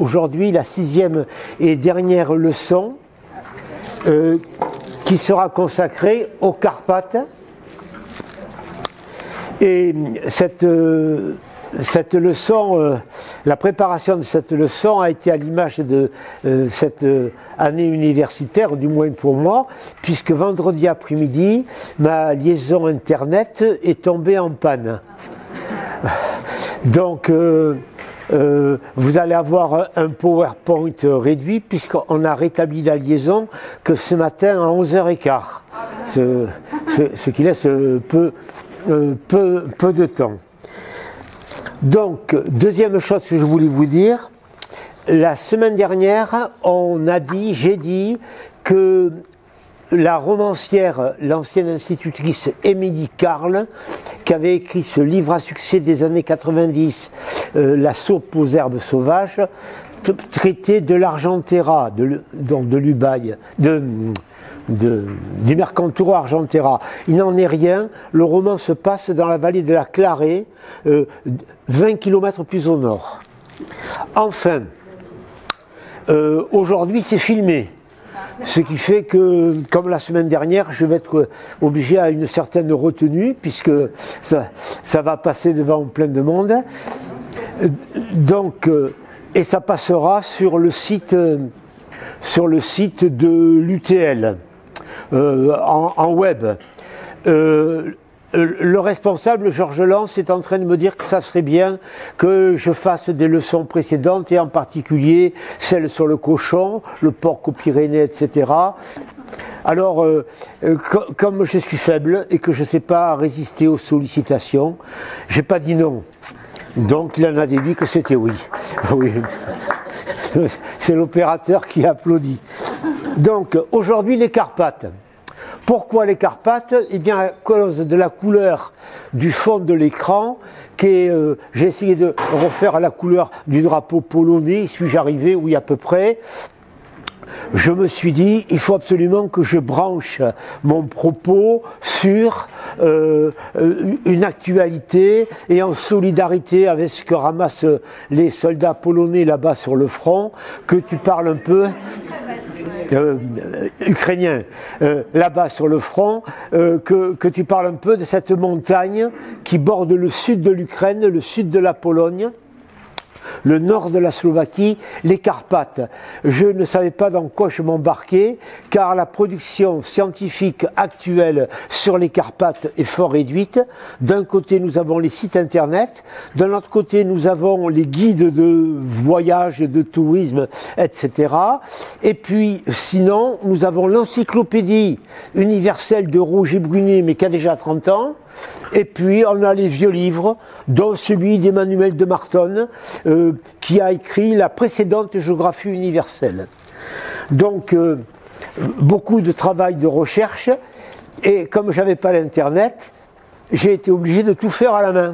aujourd'hui la 6e et dernière leçon qui sera consacrée aux Carpates. Et cette leçon, la préparation de cette leçon a été à l'image de cette année universitaire, du moins pour moi, puisque vendredi après-midi, ma liaison Internet est tombée en panne. Donc, vous allez avoir un PowerPoint réduit, puisqu'on a rétabli la liaison que ce matin à 11h15, ce qui laisse peu de temps. Donc, deuxième chose que je voulais vous dire, la semaine dernière, j'ai dit que la romancière, l'ancienne institutrice Émilie Carle, qui avait écrit ce livre à succès des années 90, La soupe aux herbes sauvages, traitait de l'Argentera, donc de l'Ubaye, du Mercanturo Argentera. Il n'en est rien, le roman se passe dans la vallée de la Clarée, 20 km plus au nord. Enfin, aujourd'hui c'est filmé, ce qui fait que, comme la semaine dernière, je vais être obligé à une certaine retenue, puisque ça va passer devant plein de monde. Donc, et ça passera sur le site de l'UTL. En web. Le responsable, Georges Lance, est en train de me dire que ça serait bien que je fasse des leçons précédentes, et en particulier celles sur le cochon, le porc aux Pyrénées, etc. Alors, comme je suis faible et que je ne sais pas résister aux sollicitations, j'ai pas dit non. Donc il en a déduit que c'était oui. Oui. C'est l'opérateur qui applaudit. Donc, aujourd'hui, les Carpates. Pourquoi les Carpates? Eh bien, à cause de la couleur du fond de l'écran, j'ai essayé de refaire la couleur du drapeau polonais, y suis-je arrivé? Oui, à peu près. Je me suis dit, il faut absolument que je branche mon propos sur une actualité et en solidarité avec ce que ramassent les soldats polonais là-bas sur le front, que tu parles un peu ukrainien là-bas sur le front, que tu parles un peu de cette montagne qui borde le sud de l'Ukraine, le sud de la Pologne, le nord de la Slovaquie, les Carpates. Je ne savais pas dans quoi je m'embarquais, car la production scientifique actuelle sur les Carpates est fort réduite. D'un côté, nous avons les sites internet, d'un autre côté, nous avons les guides de voyage, de tourisme, etc. Et puis, sinon, nous avons l'encyclopédie universelle de Roger Brunet, mais qui a déjà 30 ans. Et puis on a les vieux livres, dont celui d'Emmanuel de Martonne, qui a écrit la précédente géographie universelle. Donc beaucoup de travail de recherche, et comme je n'avais pas l'internet, j'ai été obligé de tout faire à la main.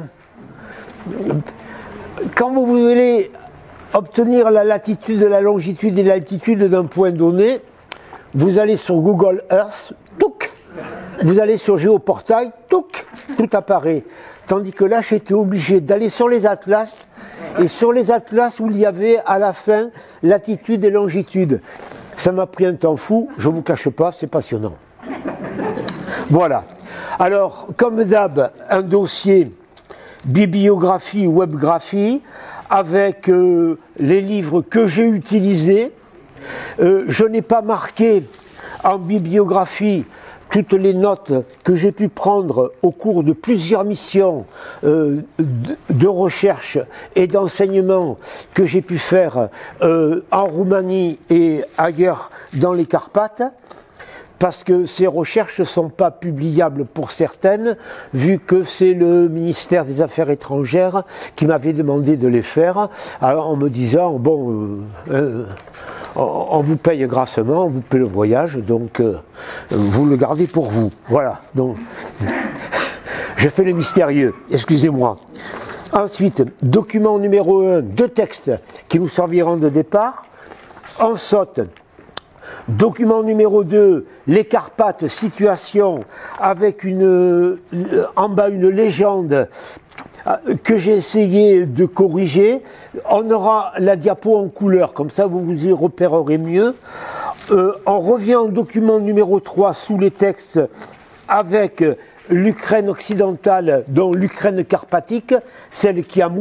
Quand vous voulez obtenir la latitude, la longitude et l'altitude d'un point donné, vous allez sur Google Earth, touc. Vous allez sur Géoportail, touc, tout apparaît. Tandis que là, j'étais obligé d'aller sur les atlas, et sur les atlas où il y avait à la fin latitude et longitude. Ça m'a pris un temps fou, je ne vous cache pas, c'est passionnant. Voilà. Alors, comme d'hab, un dossier bibliographie, webgraphie, avec les livres que j'ai utilisés. Je n'ai pas marqué en bibliographie toutes les notes que j'ai pu prendre au cours de plusieurs missions de recherche et d'enseignement que j'ai pu faire en Roumanie et ailleurs dans les Carpates, parce que ces recherches ne sont pas publiables pour certaines, vu que c'est le ministère des Affaires étrangères qui m'avait demandé de les faire, alors en me disant, bon, on vous paye grassement, on vous paye le voyage, donc vous le gardez pour vous. Voilà, donc je fais le mystérieux, excusez-moi. Ensuite, document numéro 1, 2 textes qui nous serviront de départ. On saute. Document numéro 2, les Carpates, situation, avec en bas une légende que j'ai essayé de corriger. On aura la diapo en couleur, comme ça vous vous y repérerez mieux. On revient au document numéro 3 sous les textes avec l'Ukraine occidentale, dont l'Ukraine carpatique, celle qui a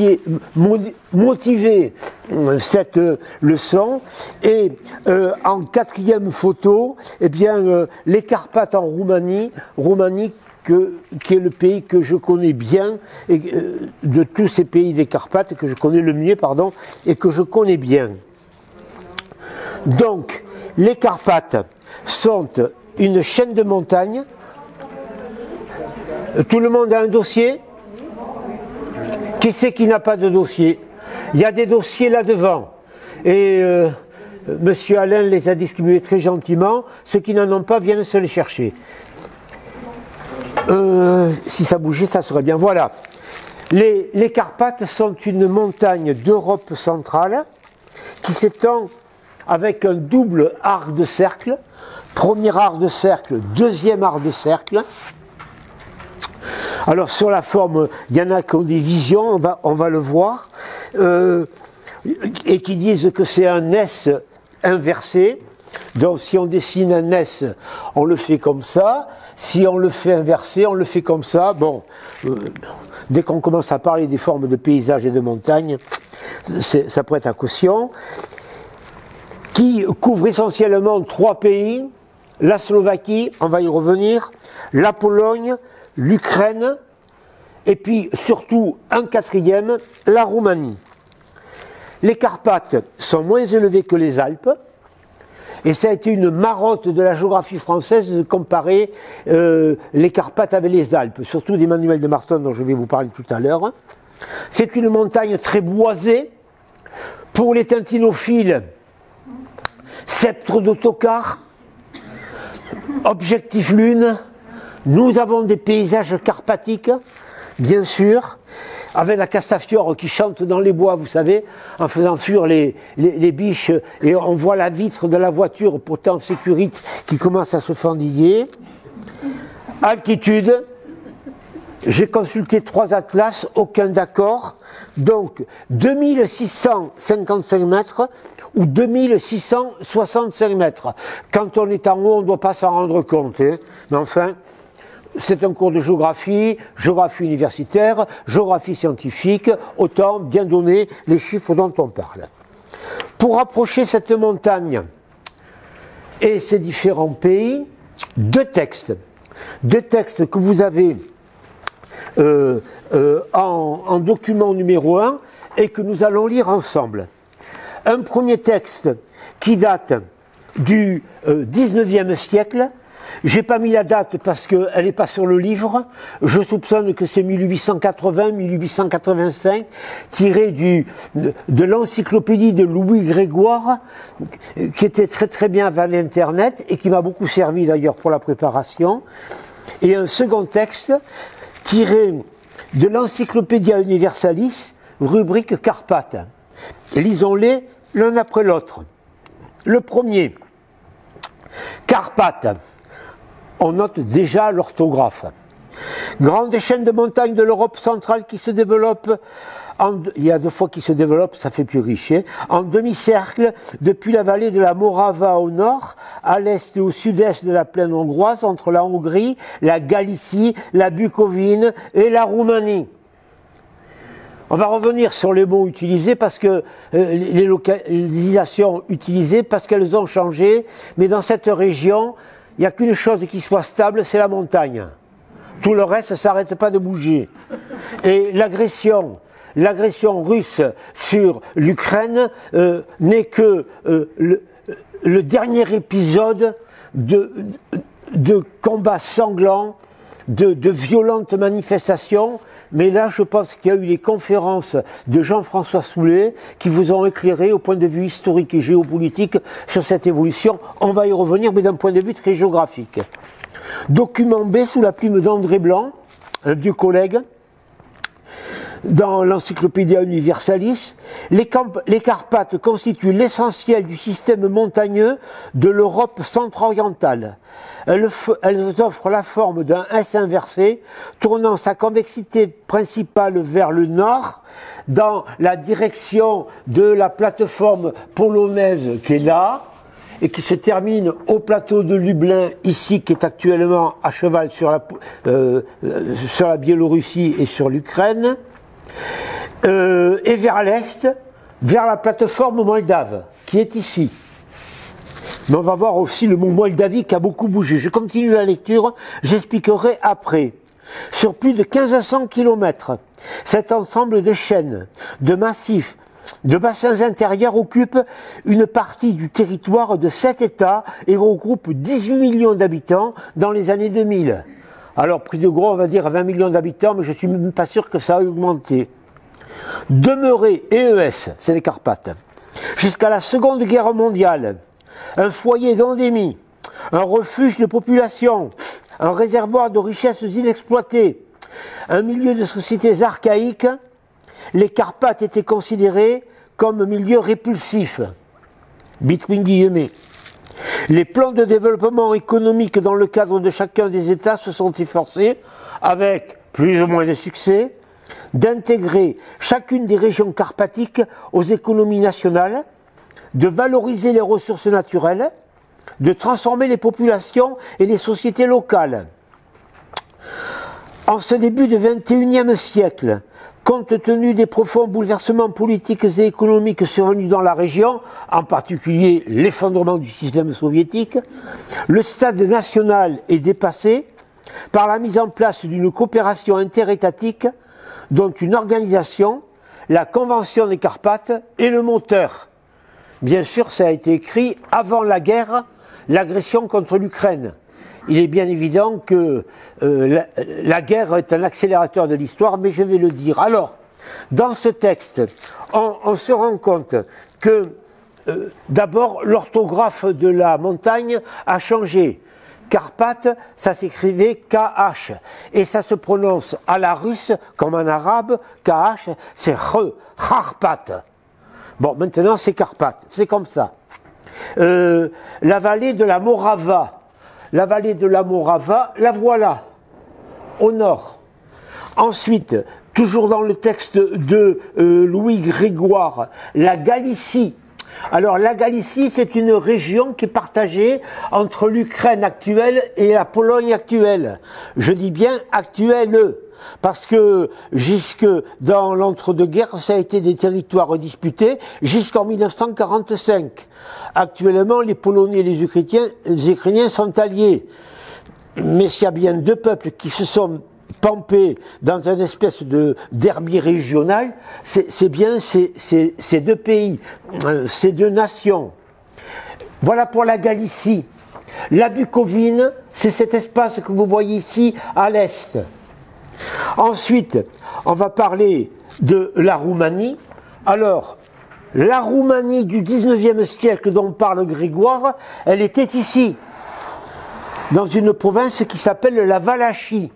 motivé cette leçon. Et en quatrième photo, eh bien, les Carpates en Roumanie, qui est le pays que je connais bien, et, de tous ces pays des Carpates, que je connais le mieux, pardon, et que je connais bien. Donc, les Carpates sont une chaîne de montagnes. Tout le monde a un dossier? Qui c'est qui n'a pas de dossier? Il y a des dossiers là devant. Et Monsieur Alain les a distribués très gentiment. Ceux qui n'en ont pas viennent se les chercher. Si ça bougeait, ça serait bien. Voilà. Les Carpates sont une montagne d'Europe centrale qui s'étend avec un double arc de cercle. Premier arc de cercle, deuxième arc de cercle. Alors sur la forme, il y en a qui ont des visions, on va le voir, et qui disent que c'est un S inversé. Donc si on dessine un S, on le fait comme ça. Si on le fait inversé, on le fait comme ça. Bon, dès qu'on commence à parler des formes de paysages et de montagnes, ça prête à caution. Qui couvre essentiellement 3 pays, la Slovaquie, on va y revenir, la Pologne, l'Ukraine, et puis surtout un quatrième, la Roumanie. Les Carpates sont moins élevés que les Alpes, et ça a été une marotte de la géographie française de comparer les Carpates avec les Alpes, surtout d'Emmanuel de Marton dont je vais vous parler tout à l'heure. C'est une montagne très boisée. Pour les tintinophiles, sceptre d'autocar, objectif lune. Nous avons des paysages carpatiques, bien sûr, avec la castafiore qui chante dans les bois, vous savez, en faisant fuir les biches, et on voit la vitre de la voiture, pourtant sécurite, qui commence à se fendiller. Altitude, j'ai consulté 3 atlas, aucun d'accord, donc 2655 mètres ou 2665 mètres. Quand on est en haut, on ne doit pas s'en rendre compte, hein. Mais enfin, c'est un cours de géographie, géographie universitaire, géographie scientifique, autant bien donner les chiffres dont on parle. Pour approcher cette montagne et ces différents pays, 2 textes. 2 textes que vous avez en document numéro 1 et que nous allons lire ensemble. Un premier texte qui date du 19e siècle. J'ai pas mis la date parce qu'elle n'est pas sur le livre. Je soupçonne que c'est 1880-1885, tiré de l'encyclopédie de Louis Grégoire, qui était très très bien avant l'Internet et qui m'a beaucoup servi d'ailleurs pour la préparation. Et un second texte tiré de l'Encyclopédia Universalis, rubrique Carpates. Lisons-les l'un après l'autre. Le premier, Carpates. On note déjà l'orthographe. Grande chaîne de montagnes de l'Europe centrale qui se développe, il y a 2 fois qui se développe, ça fait plus riche, en demi-cercle, depuis la vallée de la Morava au nord, à l'est et au sud-est de la plaine hongroise, entre la Hongrie, la Galicie, la Bucovine et la Roumanie. On va revenir sur les mots utilisés parce que les localisations utilisées parce qu'elles ont changé, mais dans cette région, il n'y a qu'une chose qui soit stable, c'est la montagne. Tout le reste, ça ne s'arrête pas de bouger. Et l'agression russe sur l'Ukraine n'est que le dernier épisode de combats sanglants, de violentes manifestations. Mais là, je pense qu'il y a eu les conférences de Jean-François Soulet qui vous ont éclairé au point de vue historique et géopolitique sur cette évolution. On va y revenir, mais d'un point de vue très géographique. Document B sous la plume d'André Blanc, un vieux collègue. dans l'Encyclopédia Universalis, les Carpates constituent l'essentiel du système montagneux de l'Europe centre-orientale. Elles offrent la forme d'un S inversé, tournant sa convexité principale vers le nord, dans la direction de la plateforme polonaise qui est là, et qui se termine au plateau de Lublin, ici, qui est actuellement à cheval sur la Biélorussie et sur l'Ukraine, et vers l'est, vers la plateforme moldave, qui est ici. Mais on va voir aussi le mont Moldavie qui a beaucoup bougé. Je continue la lecture, j'expliquerai après. Sur plus de 1500 km, cet ensemble de chaînes, de massifs, de bassins intérieurs occupe une partie du territoire de 7 États et regroupe 18 millions d'habitants dans les années 2000. Alors, pris de gros, on va dire 20 millions d'habitants, mais je ne suis même pas sûr que ça a augmenté. Demeuré EES, c'est les Carpates, jusqu'à la Seconde Guerre mondiale, un foyer d'endémie, un refuge de population, un réservoir de richesses inexploitées, un milieu de sociétés archaïques, les Carpates étaient considérés comme milieu répulsif, between guillemets. Les plans de développement économique dans le cadre de chacun des États se sont efforcés, avec plus ou moins de succès, d'intégrer chacune des régions carpathiques aux économies nationales, de valoriser les ressources naturelles, de transformer les populations et les sociétés locales. En ce début du XXIe siècle, compte tenu des profonds bouleversements politiques et économiques survenus dans la région, en particulier l'effondrement du système soviétique, le stade national est dépassé par la mise en place d'une coopération interétatique dont une organisation, la Convention des Carpates, est le moteur. Bien sûr, ça a été écrit avant la guerre, l'agression contre l'Ukraine. Il est bien évident que la guerre est un accélérateur de l'histoire, mais je vais le dire. Alors, dans ce texte, on se rend compte que, d'abord, l'orthographe de la montagne a changé. Carpates, ça s'écrivait KH, et ça se prononce à la russe, comme en arabe, KH, c'est Kharpat. Bon, maintenant c'est Carpates, c'est comme ça. La vallée de la Morava. La vallée de la Morava, la voilà, au nord. Ensuite, toujours dans le texte de Louis Grégoire, la Galicie. Alors la Galicie, c'est une région qui est partagée entre l'Ukraine actuelle et la Pologne actuelle. Je dis bien actuelle, parce que jusque dans l'entre-deux-guerres, ça a été des territoires disputés jusqu'en 1945. Actuellement, les Polonais et les Ukrainiens sont alliés. Mais s'il y a bien deux peuples qui se sont pampés dans une espèce de derby régional, c'est bien ces deux pays, ces deux nations. Voilà pour la Galicie. La Bucovine, c'est cet espace que vous voyez ici à l'est. Ensuite, on va parler de la Roumanie. Alors, la Roumanie du XIXe siècle dont parle Grégoire, elle était ici, dans une province qui s'appelle la Valachie.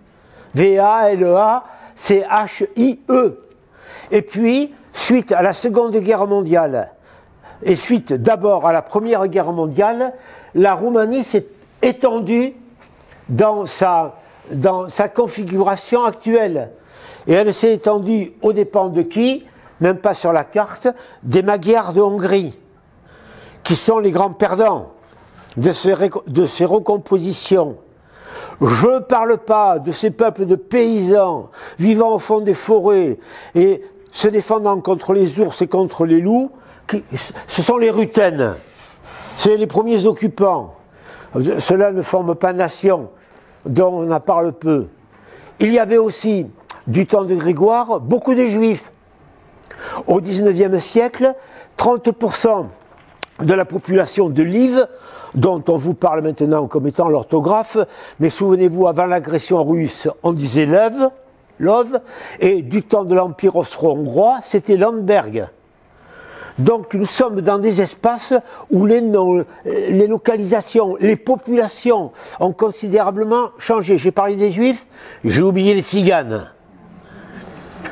V-A-L-A-C-H-I-E. Et puis, suite à la Seconde Guerre mondiale, et suite d'abord à la Première Guerre mondiale, la Roumanie s'est étendue dans sa configuration actuelle. Et elle s'est étendue aux dépens de qui? Même pas sur la carte, des Magyars de Hongrie, qui sont les grands perdants de ces recompositions. Je ne parle pas de ces peuples de paysans vivant au fond des forêts et se défendant contre les ours et contre les loups. Ce sont les Ruthènes, c'est les premiers occupants. Ceux-là ne forment pas nation, dont on en parle peu. Il y avait aussi, du temps de Grégoire, beaucoup de Juifs. Au XIXe siècle, 30% de la population de Lviv, dont on vous parle maintenant comme étant l'orthographe, mais souvenez-vous, avant l'agression russe, on disait Lov, et du temps de l'Empire austro-hongrois, c'était Lemberg. Donc nous sommes dans des espaces où les localisations, les populations ont considérablement changé. J'ai parlé des Juifs, j'ai oublié les Tziganes.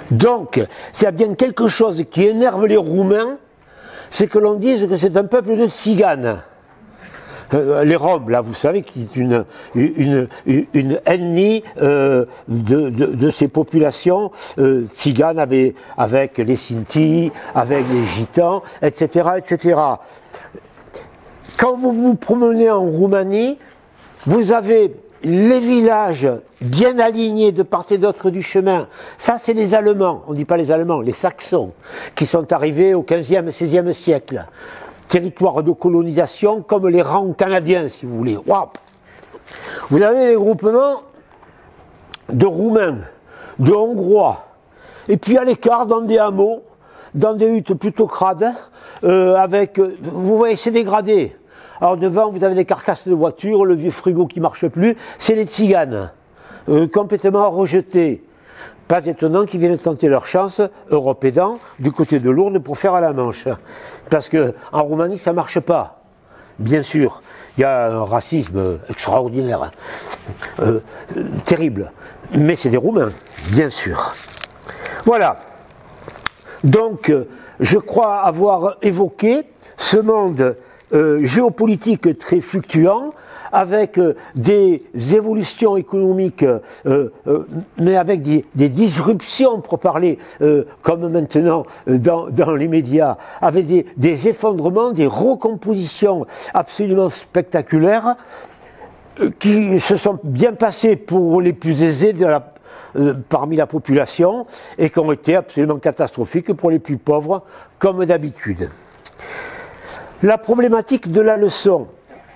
Donc, s'il y a bien quelque chose qui énerve les Roumains, c'est que l'on dise que c'est un peuple de tziganes. Les Roms, là, vous savez, qui est une ennemie de ces populations tziganes avec les Sinti, avec les Gitans, etc., etc. Quand vous vous promenez en Roumanie, vous avez les villages bien alignés de part et d'autre du chemin. Ça, c'est les Allemands. On ne dit pas les Allemands, les Saxons, qui sont arrivés au XVe, XVIe siècle. Territoire de colonisation comme les rangs canadiens, si vous voulez. Wow. Vous avez les groupements de Roumains, de Hongrois, et puis à l'écart, dans des hameaux, dans des huttes plutôt crades, avec, vous voyez, c'est dégradé. Alors devant, vous avez des carcasses de voitures, le vieux frigo qui ne marche plus, c'est les tziganes, complètement rejetés. Pas étonnant qu'ils viennent tenter leur chance, Europe aidant, du côté de Lourdes pour faire à la Manche. Parce qu'en Roumanie, ça ne marche pas. Bien sûr, il y a un racisme extraordinaire, terrible. Mais c'est des Roumains, bien sûr. Voilà. Donc, je crois avoir évoqué ce monde géopolitique très fluctuant, avec des évolutions économiques, mais avec des disruptions, pour parler comme maintenant dans les médias, avec des effondrements, des recompositions absolument spectaculaires, qui se sont bien passées pour les plus aisés parmi la population, et qui ont été absolument catastrophiques pour les plus pauvres, comme d'habitude. La problématique de la leçon,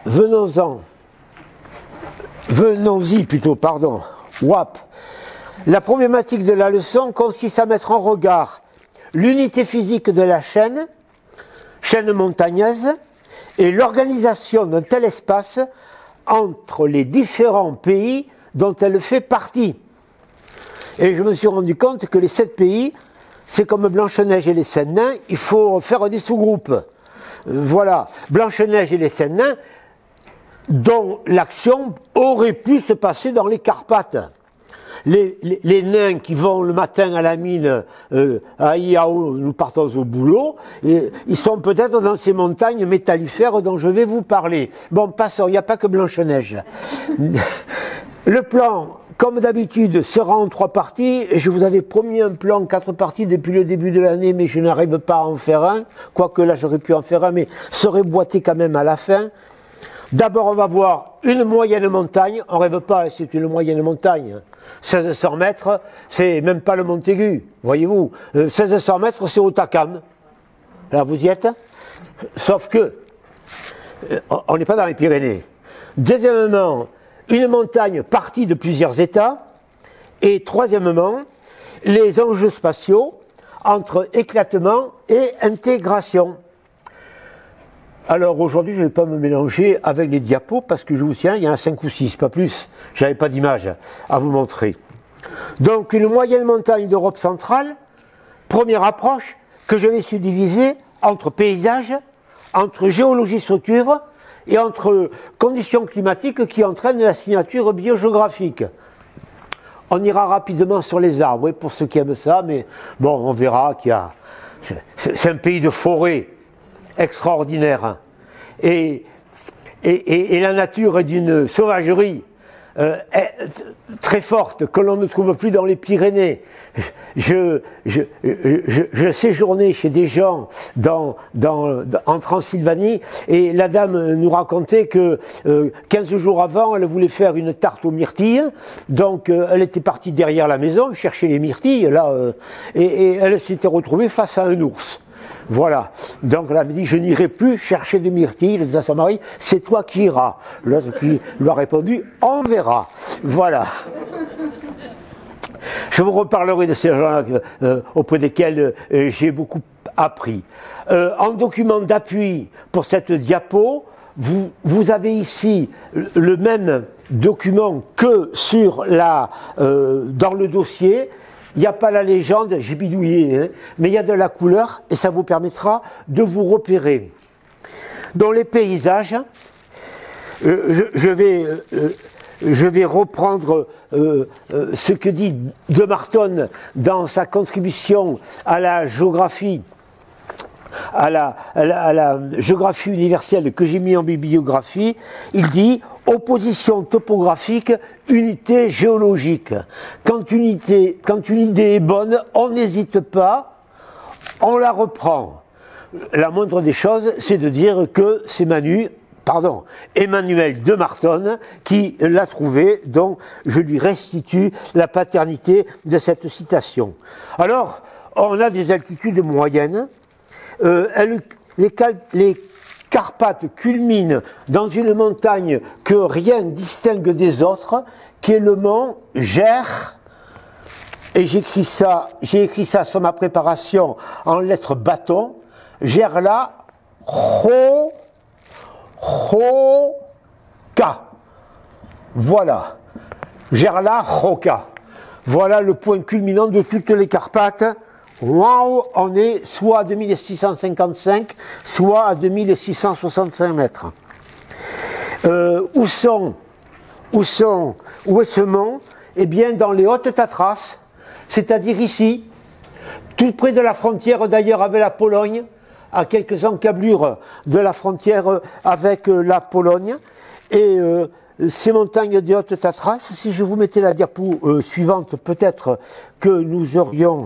venons-y plutôt, pardon, WAP. La problématique de la leçon consiste à mettre en regard l'unité physique de la chaîne montagneuse, et l'organisation d'un tel espace entre les différents pays dont elle fait partie. Et je me suis rendu compte que les 7 pays, c'est comme Blanche-Neige et les 7 nains, il faut faire des sous-groupes. Voilà, Blanche-Neige et les 7 nains, dont l'action aurait pu se passer dans les Carpates. Les nains qui vont le matin à la mine à Iao, nous partons au boulot, et ils sont peut-être dans ces montagnes métallifères dont je vais vous parler. Bon, passons, il n'y a pas que Blanche-Neige. Le plan, comme d'habitude, sera en 3 parties. Je vous avais promis un plan 4 parties depuis le début de l'année, mais je n'arrive pas à en faire un. Quoique là, j'aurais pu en faire un, mais serait boité quand même à la fin. D'abord, on va voir une moyenne montagne. On ne rêve pas, c'est une moyenne montagne. 1600 mètres, c'est même pas le Montaigu, voyez-vous. 1600 mètres, c'est au Takam. Là, vous y êtes. Sauf que, on n'est pas dans les Pyrénées. Deuxièmement, une montagne partie de plusieurs États. Et troisièmement, les enjeux spatiaux entre éclatement et intégration. Alors aujourd'hui, je ne vais pas me mélanger avec les diapos parce que je vous tiens, il y en a 5 ou 6, pas plus. Je n'avais pas d'image à vous montrer. Donc une moyenne montagne d'Europe centrale, première approche que je vais subdiviser entre paysages, entre géologie structure et entre conditions climatiques qui entraînent la signature biogéographique. On ira rapidement sur les arbres, oui, pour ceux qui aiment ça, mais bon, on verra qu'il y a... C'est un pays de forêt extraordinaire. Et la nature est d'une sauvagerie très forte que l'on ne trouve plus dans les Pyrénées. Je séjournais chez des gens en Transylvanie et la dame nous racontait que 15 jours avant, elle voulait faire une tarte aux myrtilles. Donc elle était partie derrière la maison chercher les myrtilles là, et elle s'était retrouvée face à un ours. Voilà. Donc elle avait dit, je n'irai plus chercher de myrtilles. Elle disait à son mari, c'est toi qui iras. L'autre qui lui a répondu, on verra. Voilà. Je vous reparlerai de ces gens-là auprès desquels j'ai beaucoup appris. En document d'appui pour cette diapo, vous avez ici le même document que dans le dossier. Il n'y a pas la légende, j'ai bidouillé, hein, mais il y a de la couleur et ça vous permettra de vous repérer. Dans les paysages, je vais je vais reprendre ce que dit De Marton dans sa contribution à la géographie, à la géographie universelle que j'ai mis en bibliographie. Il dit « Opposition topographique, unité géologique. Quand une idée est bonne, on n'hésite pas, on la reprend. » La moindre des choses, c'est de dire que c'est Emmanuel de Marton qui l'a trouvé, donc je lui restitue la paternité de cette citation. Alors, on a des altitudes moyennes. Les Carpates culminent dans une montagne que rien ne distingue des autres, qui est le mont Ger. Et j'ai écrit ça sur ma préparation en lettres bâton. Gerla Roka. Voilà. Gerla Roka. Voilà le point culminant de toutes les Carpates. Waouh, on est soit à 2655, soit à 2665 mètres. Où est ce mont? Eh bien, dans les Hautes Tatras, c'est-à-dire ici, tout près de la frontière d'ailleurs avec la Pologne, à quelques encablures de la frontière avec la Pologne. Et ces montagnes des Hautes Tatras, si je vous mettais la diapo suivante, peut-être que nous aurions...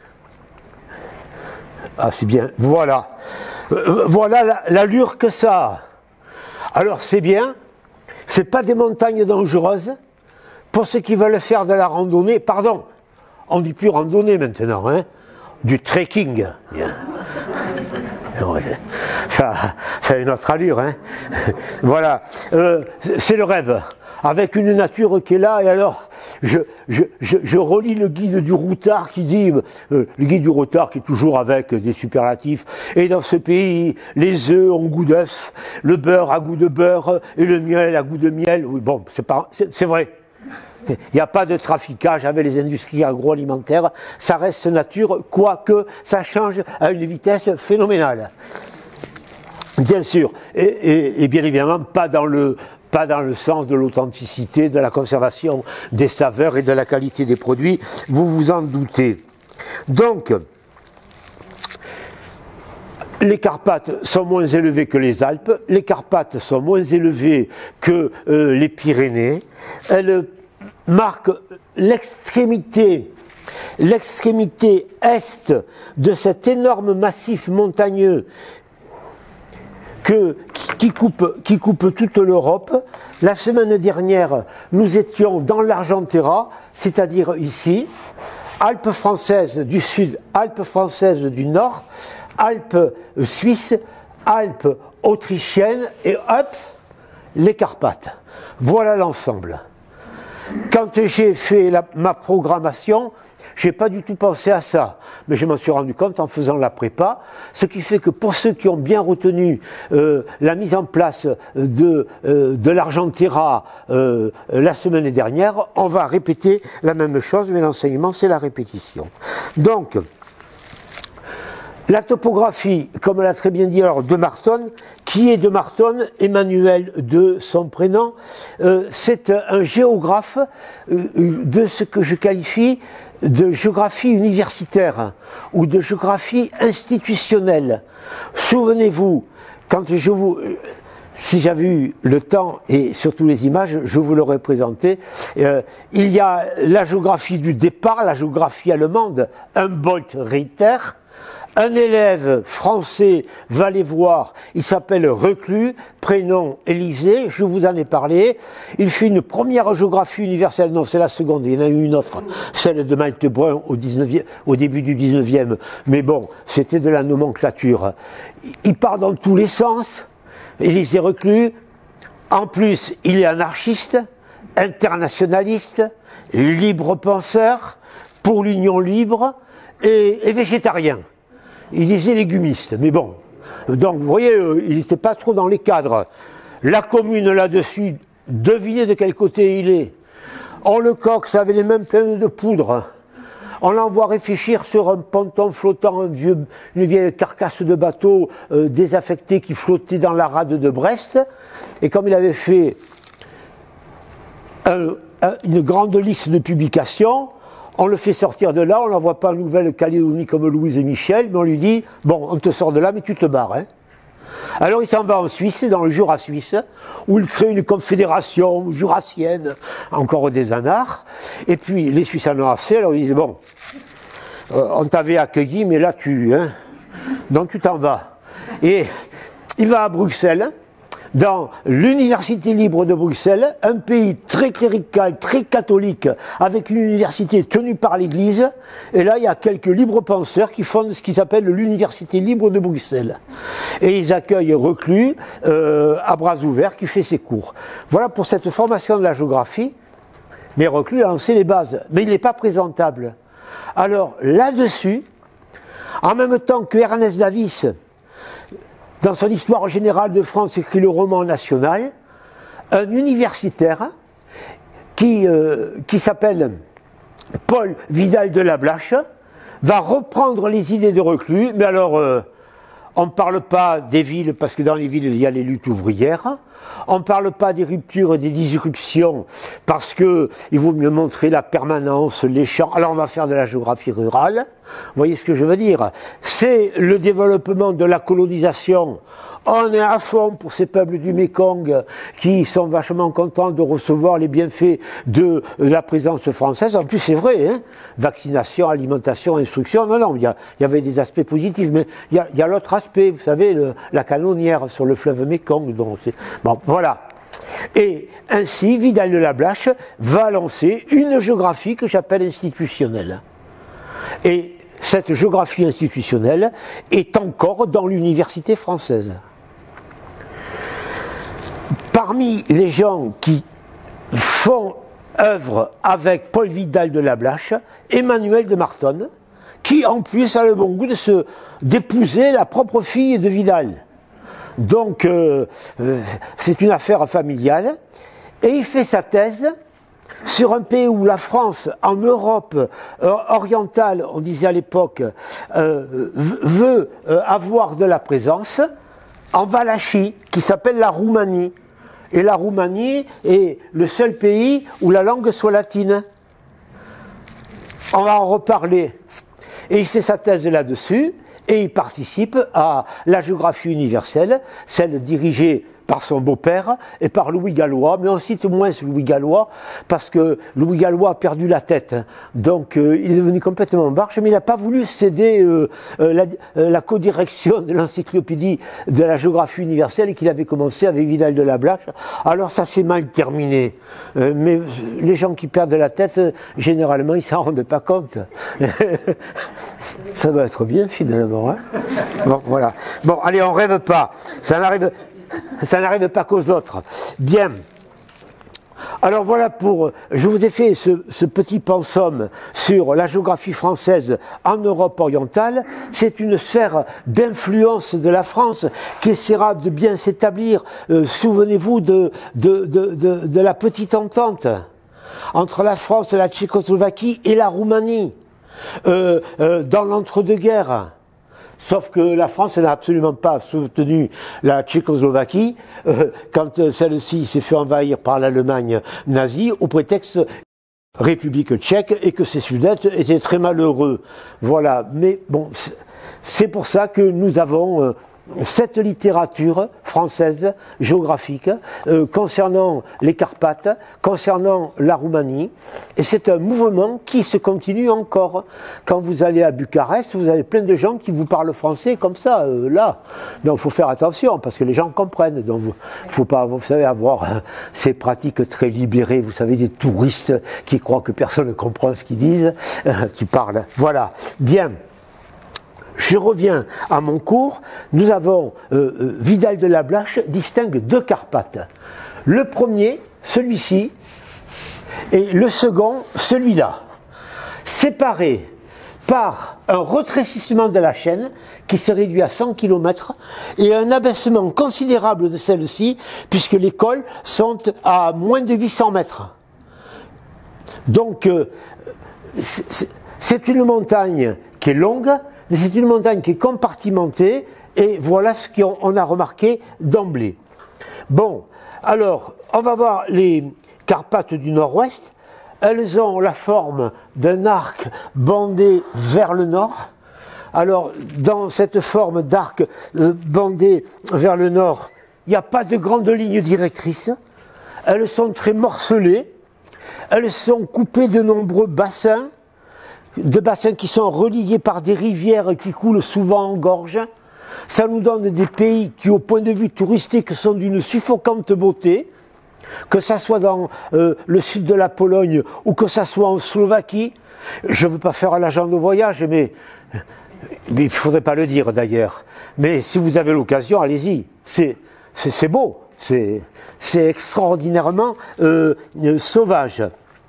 Ah, c'est bien, voilà. Voilà l'allure que ça a. Alors c'est bien, c'est pas des montagnes dangereuses. Pour ceux qui veulent faire de la randonnée, pardon, on ne dit plus randonnée maintenant, hein, du trekking. Bien. Ça a une autre allure, hein. Voilà, c'est le rêve, avec une nature qui est là, et alors, je relis le guide du routard qui dit, le guide du routard qui est toujours avec des superlatifs, et dans ce pays, les œufs ont goût d'œuf, le beurre a goût de beurre, et le miel a goût de miel. Oui, bon, c'est vrai. Il n'y a pas de traficage avec les industries agroalimentaires, ça reste nature, quoique ça change à une vitesse phénoménale. Bien sûr, et bien évidemment pas dans le sens de l'authenticité, de la conservation des saveurs et de la qualité des produits, vous vous en doutez. Donc, les Carpates sont moins élevées que les Alpes, les Carpates sont moins élevées que les Pyrénées, elles marque l'extrémité est de cet énorme massif montagneux qui coupe toute l'Europe. La semaine dernière, nous étions dans l'Argentera, c'est-à-dire ici, Alpes françaises du sud, Alpes françaises du nord, Alpes suisses, Alpes autrichiennes et hop, les Carpates. Voilà l'ensemble. Quand j'ai fait ma programmation, je n'ai pas du tout pensé à ça, mais je m'en suis rendu compte en faisant la prépa, ce qui fait que pour ceux qui ont bien retenu la mise en place de l'Argentera la semaine dernière, on va répéter la même chose, mais l'enseignement c'est la répétition. Donc, la topographie, comme l'a très bien dit alors De Marton, qui est De Marton, Emmanuel de son prénom, c'est un géographe de ce que je qualifie de géographie universitaire ou de géographie institutionnelle. Souvenez-vous, si j'avais eu le temps et surtout les images, je vous l'aurais présenté. Il y a la géographie du départ, la géographie allemande, Humboldt-Ritter. Un élève français va les voir, il s'appelle Reclus, prénom Élysée, je vous en ai parlé. Il fait une première géographie universelle, non c'est la seconde, il y en a eu une autre, celle de Malte Brun au début du 19e, mais bon, c'était de la nomenclature. Il part dans tous les sens, Élysée Reclus, en plus il est anarchiste, internationaliste, libre penseur, pour l'union libre et végétarien. Il disait légumiste, mais bon. Donc, vous voyez, il n'était pas trop dans les cadres. La commune, là-dessus, devinez de quel côté il est. On le coque, ça avait les mains pleines de poudre. On l'envoie réfléchir sur un ponton flottant, une vieille carcasse de bateau désaffectée qui flottait dans la rade de Brest. Et comme il avait fait une grande liste de publications, on le fait sortir de là, on ne l'envoie pas en Nouvelle-Calédonie comme Louise et Michel, mais on lui dit, bon, on te sort de là, mais tu te barres. Hein. Alors il s'en va en Suisse, dans le Jura suisse, où il crée une confédération jurassienne, encore des anards, et puis les Suisses en ont assez, alors ils disent, bon, on t'avait accueilli, mais là donc tu t'en vas. Et il va à Bruxelles, dans l'Université libre de Bruxelles, un pays très clérical, très catholique, avec une université tenue par l'Église, et là il y a quelques libres penseurs qui fondent ce qui s'appelle l'Université libre de Bruxelles. Et ils accueillent Reclus à bras ouverts qui fait ses cours. Voilà pour cette formation de la géographie, mais Reclus a en sait les bases, mais il n'est pas présentable. Alors là-dessus, en même temps que Ernest Davis, dans son Histoire générale de France, écrit le roman national, un universitaire qui s'appelle Paul Vidal de Lablache va reprendre les idées de Reclus, mais alors on ne parle pas des villes, parce que dans les villes il y a les luttes ouvrières, on ne parle pas des ruptures et des disruptions, parce qu'il vaut mieux montrer la permanence, les champs. Alors on va faire de la géographie rurale, vous voyez ce que je veux dire? C'est le développement de la colonisation. On est à fond pour ces peuples du Mékong qui sont vachement contents de recevoir les bienfaits de la présence française. En plus, c'est vrai, hein, vaccination, alimentation, instruction. Non, il y avait des aspects positifs, mais il y a l'autre aspect, vous savez, la canonnière sur le fleuve Mékong. Donc bon, voilà. Et ainsi, Vidal de Lablache va lancer une géographie que j'appelle institutionnelle. Et cette géographie institutionnelle est encore dans l'université française. Parmi les gens qui font œuvre avec Paul Vidal de Lablache, Emmanuel de Martonne, qui en plus a le bon goût d'épouser la propre fille de Vidal. Donc c'est une affaire familiale, et il fait sa thèse sur un pays où la France, en Europe orientale, on disait à l'époque, veut avoir de la présence, en Valachie, qui s'appelle la Roumanie. Et la Roumanie est le seul pays où la langue soit latine. On va en reparler. Et il fait sa thèse là-dessus, et il participe à la géographie universelle, celle dirigée par son beau-père et par Louis Gallois, mais on cite moins Louis Gallois parce que Louis Gallois a perdu la tête, donc il est devenu complètement barge, mais il n'a pas voulu céder la codirection de l'encyclopédie de la géographie universelle qu'il avait commencé avec Vidal de Lablache. Alors ça s'est mal terminé, mais les gens qui perdent la tête, généralement ils s'en rendent pas compte. Ça doit être bien finalement, hein. Bon, voilà. Bon, allez, on rêve pas, ça n'arrive pas qu'aux autres. Bien. Alors voilà je vous ai fait ce petit pensum sur la géographie française en Europe orientale. C'est une sphère d'influence de la France qui essaiera de bien s'établir. Souvenez-vous de la petite entente entre la France, la Tchécoslovaquie et la Roumanie dans l'entre-deux-guerres. Sauf que la France n'a absolument pas soutenu la Tchécoslovaquie quand celle-ci s'est fait envahir par l'Allemagne nazie au prétexte République tchèque et que ses Sudètes étaient très malheureux. Voilà, mais bon, c'est pour ça que nous avons cette littérature française géographique concernant les Carpates, concernant la Roumanie, et c'est un mouvement qui se continue encore. Quand vous allez à Bucarest, vous avez plein de gens qui vous parlent français comme ça, là. Donc il faut faire attention, parce que les gens comprennent. Donc il ne faut pas, vous savez, avoir ces pratiques très libérées, vous savez, des touristes qui croient que personne ne comprend ce qu'ils disent. Tu parles. Voilà. Bien. Je reviens à mon cours. Nous avons Vidal de Lablache distingue deux Carpates. Le premier, celui-ci, et le second, celui-là, séparés par un rétrécissement de la chaîne qui se réduit à 100 km et un abaissement considérable de celle-ci puisque les cols sont à moins de 800 mètres. Donc c'est une montagne qui est longue, mais c'est une montagne qui est compartimentée, et voilà ce qu'on a remarqué d'emblée. Bon, alors, on va voir les Carpates du Nord-Ouest, elles ont la forme d'un arc bandé vers le nord. Alors, dans cette forme d'arc bandé vers le nord, il n'y a pas de grande ligne directrice. Elles sont très morcelées. Elles sont coupées de nombreux bassins qui sont reliés par des rivières qui coulent souvent en gorge. Ça nous donne des pays qui, au point de vue touristique, sont d'une suffocante beauté, que ça soit dans le sud de la Pologne ou que ça soit en Slovaquie. Je ne veux pas faire l'agent de voyage, mais il ne faudrait pas le dire d'ailleurs. Mais si vous avez l'occasion, allez-y. C'est beau, c'est extraordinairement sauvage.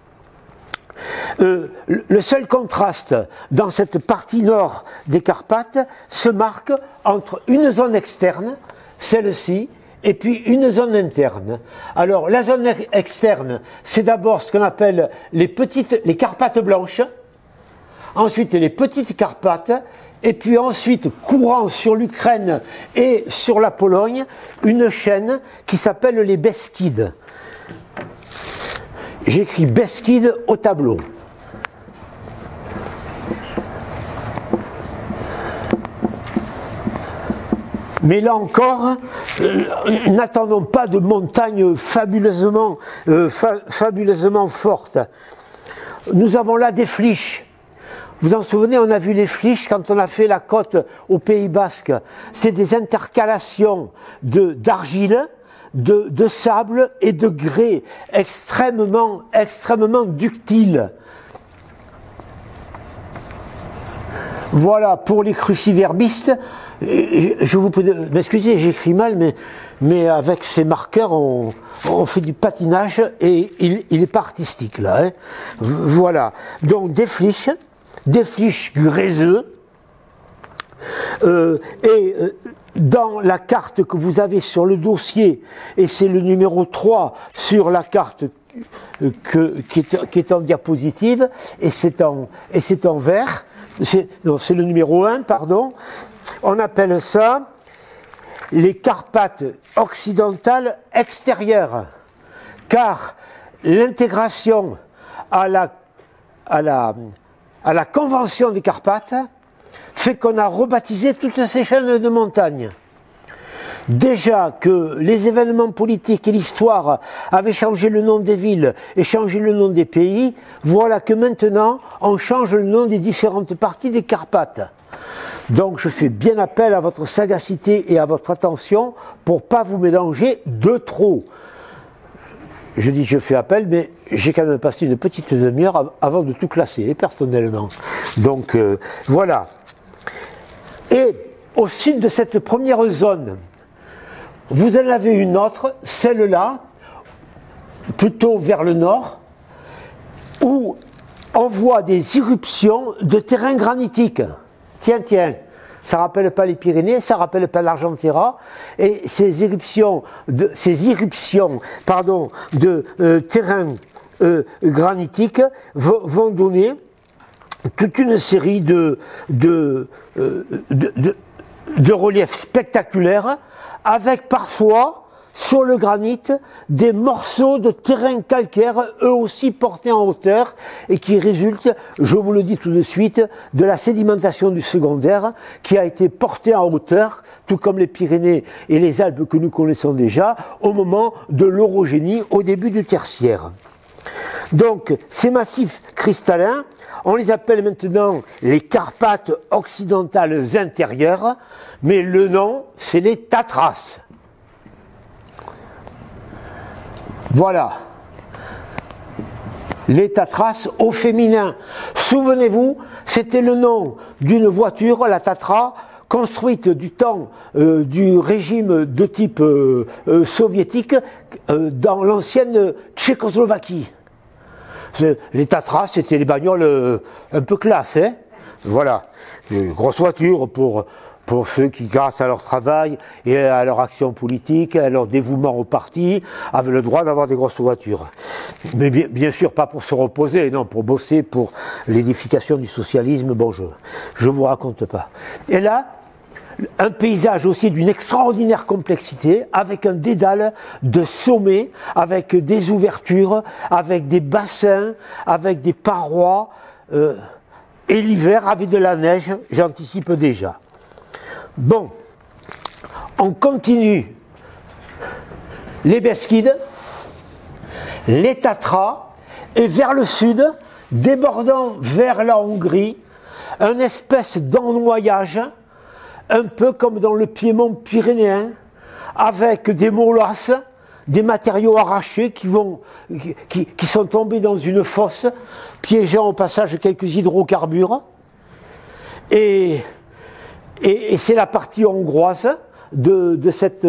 Le seul contraste dans cette partie nord des Carpates se marque entre une zone externe, celle-ci, et puis une zone interne. Alors la zone externe, c'est d'abord ce qu'on appelle les Carpates blanches, ensuite les petites Carpates, et puis ensuite courant sur l'Ukraine et sur la Pologne, une chaîne qui s'appelle les Beskides. J'écris Beskides au tableau. Mais là encore, n'attendons pas de montagnes fabuleusement fortes. Nous avons là des flysch. Vous en souvenez, on a vu les flysch quand on a fait la côte au Pays Basque. C'est des intercalations d'argile, de sable et de grès extrêmement ductiles. Voilà, pour les cruciverbistes, je vous prie de m'excuser, j'écris mal, mais avec ces marqueurs, on fait du patinage et il est pas artistique là. Hein. Voilà, donc des flysch gréseux, dans la carte que vous avez sur le dossier, et c'est le numéro 3 sur la carte qui est en diapositive, et c'est en vert, c'est le numéro 1, pardon, on appelle ça les Carpates occidentales extérieures, car l'intégration à la convention des Carpates fait qu'on a rebaptisé toutes ces chaînes de montagnes. Déjà que les événements politiques et l'histoire avaient changé le nom des villes et changé le nom des pays, voilà que maintenant on change le nom des différentes parties des Carpates. Donc je fais bien appel à votre sagacité et à votre attention pour ne pas vous mélanger de trop. Je dis je fais appel, mais j'ai quand même passé une petite demi-heure avant de tout classer, personnellement. Donc voilà. Et au sud de cette première zone, vous en avez une autre, celle-là, plutôt vers le nord, où on voit des irruptions de terrain granitique. Tiens, ça ne rappelle pas les Pyrénées, ça ne rappelle pas l'Argentera, et ces irruptions de terrain granitique vont donner toute une série de reliefs spectaculaires, avec parfois, sur le granit, des morceaux de terrain calcaire, eux aussi portés en hauteur, et qui résultent, je vous le dis tout de suite, de la sédimentation du secondaire, qui a été portée en hauteur, tout comme les Pyrénées et les Alpes que nous connaissons déjà, au moment de l'orogénie, au début du tertiaire. Donc, ces massifs cristallins, on les appelle maintenant les Carpates occidentales intérieures, mais le nom, c'est les Tatras. Voilà. Les Tatras au féminin. Souvenez-vous, c'était le nom d'une voiture, la Tatra, construite du temps du régime de type soviétique dans l'ancienne Tchécoslovaquie. Les Tatras, c'était les bagnoles un peu classe, hein. Voilà, des grosses voitures pour ceux qui, grâce à leur travail et à leur action politique, à leur dévouement au parti, avaient le droit d'avoir des grosses voitures. Mais bien sûr, pas pour se reposer, non, pour bosser pour l'édification du socialisme. Bon, je vous raconte pas. Et là, un paysage aussi d'une extraordinaire complexité, avec un dédale de sommets, avec des ouvertures, avec des bassins, avec des parois, et l'hiver avec de la neige, j'anticipe déjà. Bon, on continue les Beskides, les Tatras, et vers le sud, débordant vers la Hongrie, une espèce d'ennoyage, un peu comme dans le piémont pyrénéen, avec des molasses, des matériaux arrachés qui sont tombés dans une fosse, piégeant au passage quelques hydrocarbures. Et c'est la partie hongroise de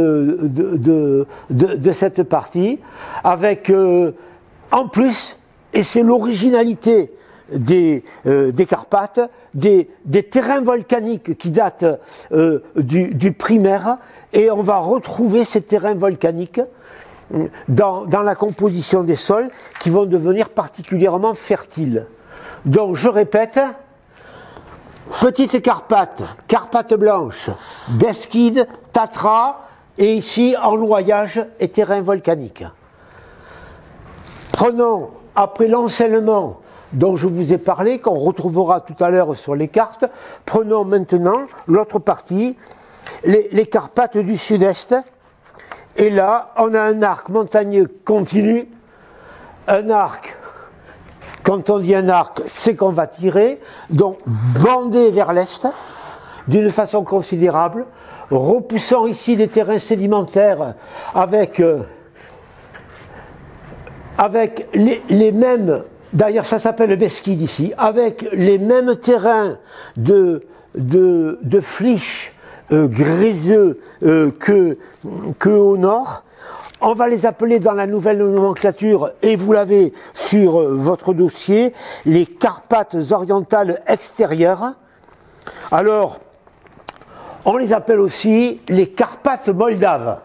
cette partie, avec en plus, et c'est l'originalité des Carpates, des terrains volcaniques qui datent du primaire, et on va retrouver ces terrains volcaniques dans la composition des sols qui vont devenir particulièrement fertiles. Donc je répète, Petite Carpate, Carpate blanche, Beskides, Tatras, et ici ennoyage et terrain volcanique. Prenons, après l'enseignement dont je vous ai parlé, qu'on retrouvera tout à l'heure sur les cartes, prenons maintenant l'autre partie, les Carpates du sud-est, et là on a un arc montagneux continu, un arc, quand on dit un arc, c'est qu'on va tirer, donc bandé vers l'est, d'une façon considérable, repoussant ici les terrains sédimentaires avec les mêmes, d'ailleurs ça s'appelle le Beskid ici, avec les mêmes terrains de flysch gréseux que au nord. On va les appeler dans la nouvelle nomenclature, et vous l'avez sur votre dossier, les Carpates orientales extérieures. Alors, on les appelle aussi les Carpates moldaves.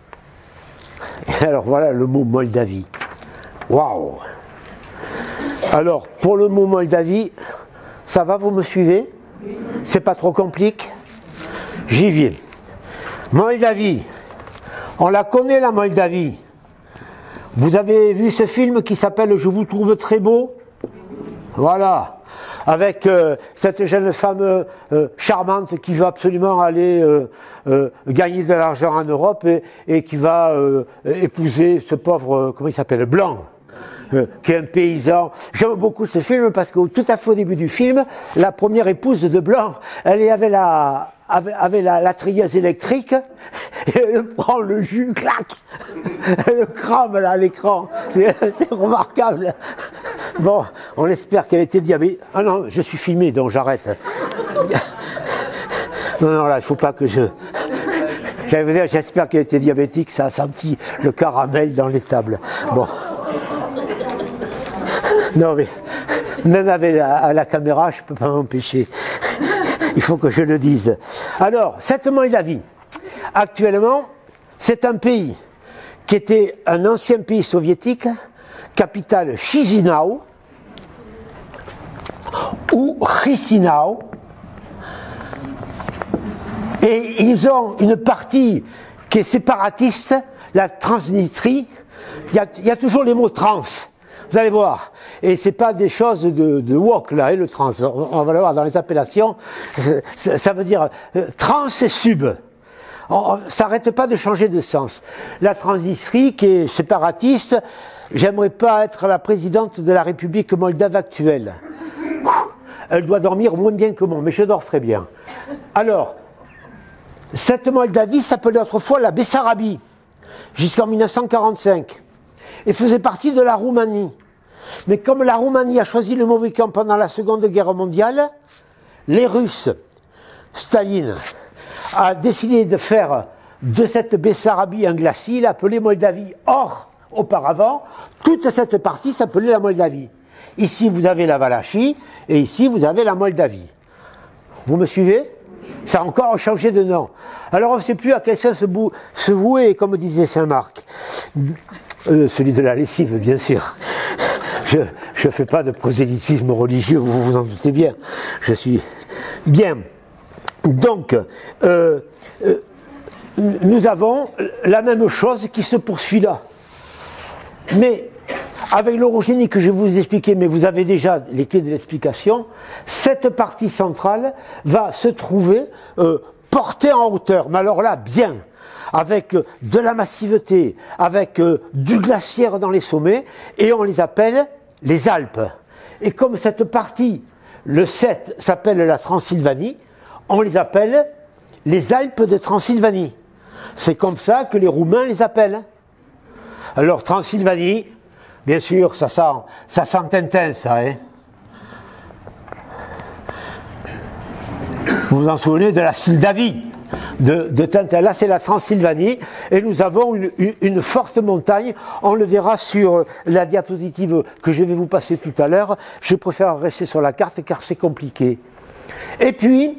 Alors voilà le mot Moldavie. Waouh! Alors, pour le mot Moldavie, ça va, vous me suivez? C'est pas trop compliqué? J'y viens. Moldavie. On la connaît, la Moldavie. Vous avez vu ce film qui s'appelle « Je vous trouve très beau » ? Voilà. Avec cette jeune femme charmante qui veut absolument aller gagner de l'argent en Europe et qui va épouser ce pauvre, comment il s'appelle, Blanc, qui est un paysan. J'aime beaucoup ce film parce que tout à fait au début du film, la première épouse de Blanc, elle avait la trieuse électrique, et elle prend le jus, clac, elle le crame là à l'écran, c'est remarquable. Bon, on espère qu'elle était diabétique. Ah non, je suis filmé, donc j'arrête. Non, là, il ne faut pas que je... J'espère qu'elle était diabétique, ça a senti le caramel dans les tables. Bon. Non, mais même avec la caméra, je ne peux pas m'empêcher. Il faut que je le dise. Alors, cette Moldavie, actuellement, c'est un pays qui était un ancien pays soviétique, capitale Chisinau ou Chisinau, et ils ont une partie qui est séparatiste, la Transnistrie. Il y a toujours les mots trans. Vous allez voir, et c'est pas des choses de woke là, le trans, on va le voir dans les appellations, ça veut dire trans et sub. Ça n'arrête pas de changer de sens. La Transnistrie, qui est séparatiste, j'aimerais pas être la présidente de la République moldave actuelle. Elle doit dormir moins bien que moi, mais je dors très bien. Alors, cette Moldavie s'appelait autrefois la Bessarabie, jusqu'en 1945. Et faisait partie de la Roumanie. Mais comme la Roumanie a choisi le mauvais camp pendant la Seconde Guerre mondiale, les Russes, Staline, a décidé de faire de cette Bessarabie un glacis, l'appelait Moldavie. Or, auparavant, toute cette partie s'appelait la Moldavie. Ici, vous avez la Valachie, et ici, vous avez la Moldavie. Vous me suivez ? Ça a encore changé de nom. Alors, on ne sait plus à quel sens se vouer, comme disait Saint-Marc. Celui de la lessive, bien sûr. Je ne fais pas de prosélytisme religieux, vous vous en doutez bien. Je suis bien. Donc, nous avons la même chose qui se poursuit là. Mais avec l'orogénie que je vais vous expliquer, mais vous avez déjà les clés de l'explication, cette partie centrale va se trouver portée en hauteur, mais alors là, bien, avec de la massiveté, avec du glaciaire dans les sommets, et on les appelle les Alpes. Et comme cette partie, le 7, s'appelle la Transylvanie, on les appelle les Alpes de Transylvanie. C'est comme ça que les Roumains les appellent. Alors Transylvanie, bien sûr, ça sent Tintin, ça, hein. Vous vous en souvenez de la Moldavie de Tintin. Là, c'est la Transylvanie, et nous avons une forte montagne. On le verra sur la diapositive que je vais vous passer tout à l'heure. Je préfère rester sur la carte car c'est compliqué. Et puis,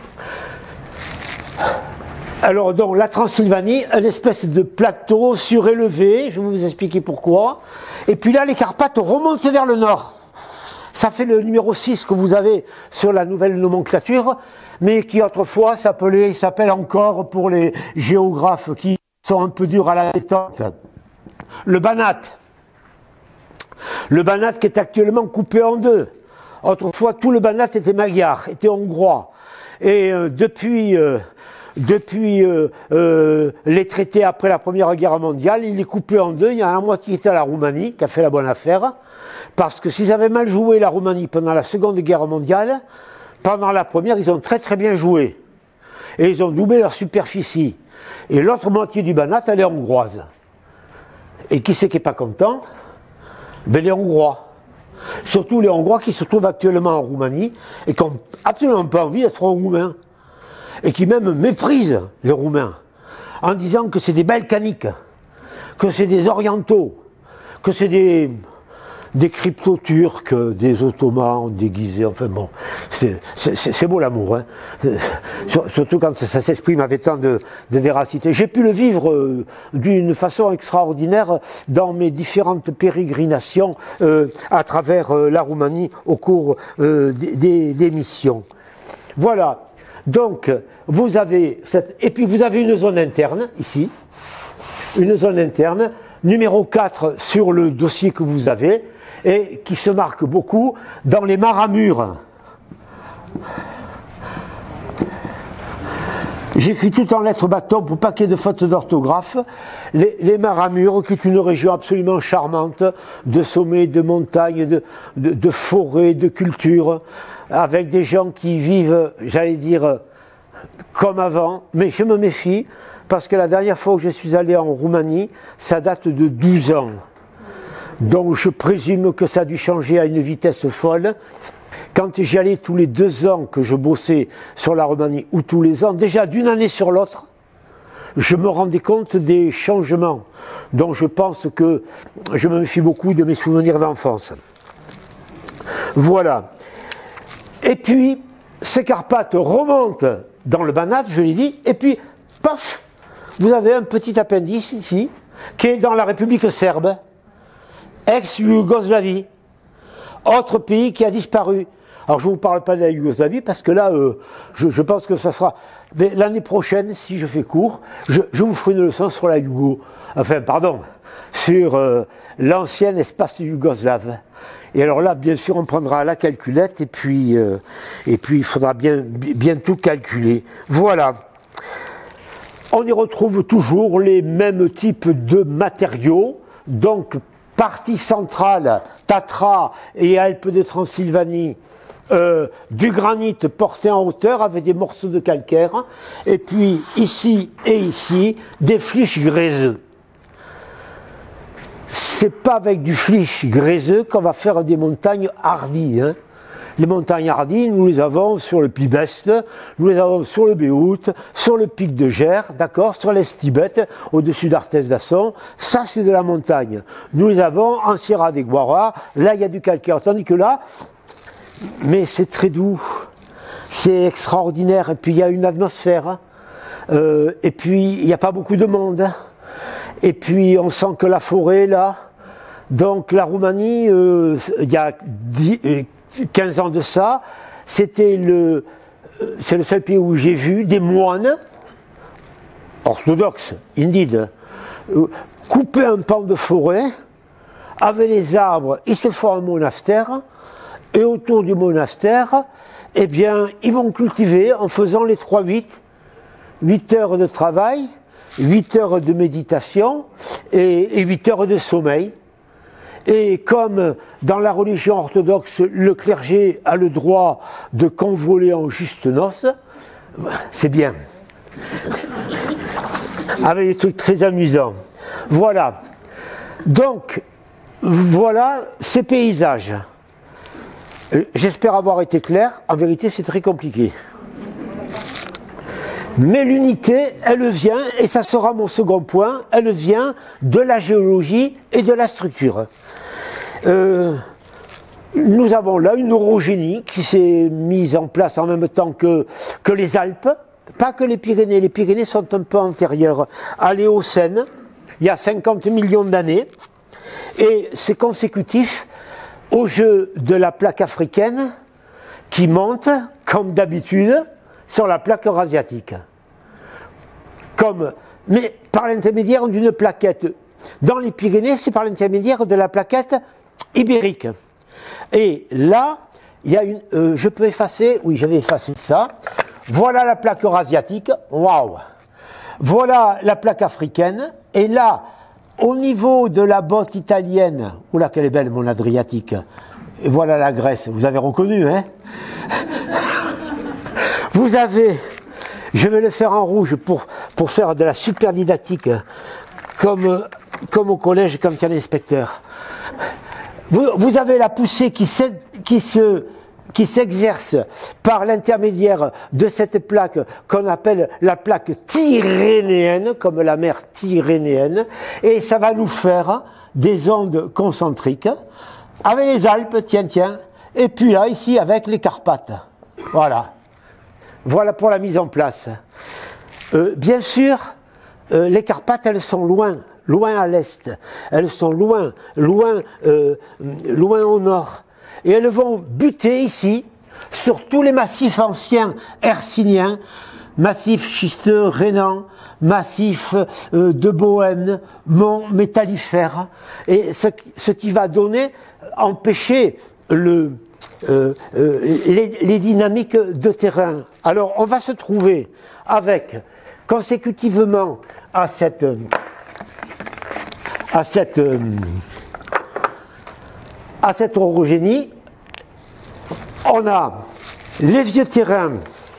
alors donc la Transylvanie, une espèce de plateau surélevé, je vais vous expliquer pourquoi. Et puis là, les Carpates remontent vers le nord. Ça fait le numéro 6 que vous avez sur la nouvelle nomenclature, mais qui autrefois s'appelle encore, pour les géographes qui sont un peu durs à la détente, le Banat. Le Banat qui est actuellement coupé en deux. Autrefois, tout le Banat était magyar, était hongrois. Et depuis les traités après la Première Guerre mondiale, il est coupé en deux. Il y a la moitié qui était à la Roumanie, qui a fait la bonne affaire, parce que s'ils avaient mal joué la Roumanie pendant la Seconde Guerre mondiale, pendant la Première, ils ont très très bien joué. Et ils ont doublé leur superficie. Et l'autre moitié du Banat, elle est hongroise. Et qui c'est qui n'est pas content? Ben les Hongrois. Surtout les Hongrois qui se trouvent actuellement en Roumanie et qui n'ont absolument pas envie d'être Roumains. Et qui même méprisent les Roumains en disant que c'est des Balkaniques, que c'est des Orientaux, que c'est des crypto-turcs, des Ottomans déguisés, enfin bon, c'est beau l'amour, hein. Surtout quand ça s'exprime avec tant de véracité. J'ai pu le vivre d'une façon extraordinaire dans mes différentes pérégrinations à travers la Roumanie au cours des missions. Voilà. Donc, vous avez et puis vous avez une zone interne, ici, une zone interne, numéro 4 sur le dossier que vous avez, et qui se marque beaucoup dans les Maramures. J'écris tout en lettres bâton pour pas qu'il y ait de fautes d'orthographe. Les Maramures, qui est une région absolument charmante, de sommets, de montagnes, de forêts, de culture, avec des gens qui vivent, j'allais dire, comme avant, mais je me méfie, parce que la dernière fois que je suis allé en Roumanie, ça date de 12 ans. Donc je présume que ça a dû changer à une vitesse folle. Quand j'y allais tous les 2 ans que je bossais sur la Roumanie, ou tous les ans, déjà d'une année sur l'autre, je me rendais compte des changements. Donc je pense que je me méfie beaucoup de mes souvenirs d'enfance. Voilà. Et puis, ces Carpates remontent dans le Banat, je l'ai dit, et puis, paf, vous avez un petit appendice ici, qui est dans la République serbe, ex-Yougoslavie, autre pays qui a disparu. Alors, je ne vous parle pas de la Yougoslavie, parce que là, je pense que ça sera... Mais l'année prochaine, si je fais court, je vous ferai une leçon sur la Yougo... Enfin, pardon, sur l'ancien espace yougoslave. Et alors là, bien sûr, on prendra la calculette et puis il faudra bien tout calculer. Voilà. On y retrouve toujours les mêmes types de matériaux. Donc, partie centrale, Tatra et Alpes de Transylvanie, du granit porté en hauteur avec des morceaux de calcaire. Et puis, ici et ici, des flysch gréseux. C'est pas avec du flysch gréseux qu'on va faire des montagnes hardies, hein. Les montagnes hardies, nous les avons sur le Pibest, nous les avons sur le Béout, sur le pic de Gers, d'accord, sur l'Estibet, au-dessus d'Arthez d'Asson. Ça, c'est de la montagne. Nous les avons en Sierra de Guara, là, il y a du calcaire. Tandis que là, mais c'est très doux, c'est extraordinaire, et puis il y a une atmosphère, et puis il n'y a pas beaucoup de monde. Et puis on sent que la forêt là, donc la Roumanie, il y a 15 ans de ça, c'était c'est le seul pays où j'ai vu des moines orthodoxes, indeed, couper un pan de forêt, avec les arbres, ils se font un monastère, et autour du monastère, eh bien, ils vont cultiver en faisant les 3-8, 8 heures de travail, 8 heures de méditation et 8 heures de sommeil. Et comme dans la religion orthodoxe, le clergé a le droit de convoler en juste noces, c'est bien. Avec des trucs très amusants. Voilà. Donc, voilà ces paysages. J'espère avoir été clair. En vérité, c'est très compliqué. Mais l'unité, elle vient, et ça sera mon second point, elle vient de la géologie et de la structure. Nous avons là une orogénie qui s'est mise en place en même temps que les Alpes, pas que les Pyrénées. Les Pyrénées sont un peu antérieures à l'Éocène, il y a 50 millions d'années, et c'est consécutif au jeu de la plaque africaine qui monte, comme d'habitude, sur la plaque eurasiatique. Mais par l'intermédiaire d'une plaquette. Dans les Pyrénées, c'est par l'intermédiaire de la plaquette ibérique. Et là, il y a une. Je peux effacer. Oui, je vais effacer ça. Voilà la plaque eurasiatique. Waouh! Voilà la plaque africaine. Et là, au niveau de la botte italienne, oula, quelle est belle mon Adriatique. Et voilà la Grèce. Vous avez reconnu, hein? Vous avez, je vais le faire en rouge pour faire de la super didactique, comme au collège quand il y a l'inspecteur. Vous avez la poussée qui s'exerce par l'intermédiaire de cette plaque qu'on appelle la plaque tyrrhénienne, comme la mer Tyrrhénienne, et ça va nous faire des ondes concentriques, avec les Alpes, tiens, et puis là, ici, avec les Carpates. Voilà. Voilà pour la mise en place. Bien sûr, les Carpates, elles sont loin à l'est. Elles sont loin au nord. Et elles vont buter ici sur tous les massifs anciens hercyniens, massifs schisteux rhénans, massifs de Bohême, monts métallifères. Et ce qui va empêcher les dynamiques de terrain. Alors, on va se trouver avec, consécutivement à cette orogénie, on a les vieux terrains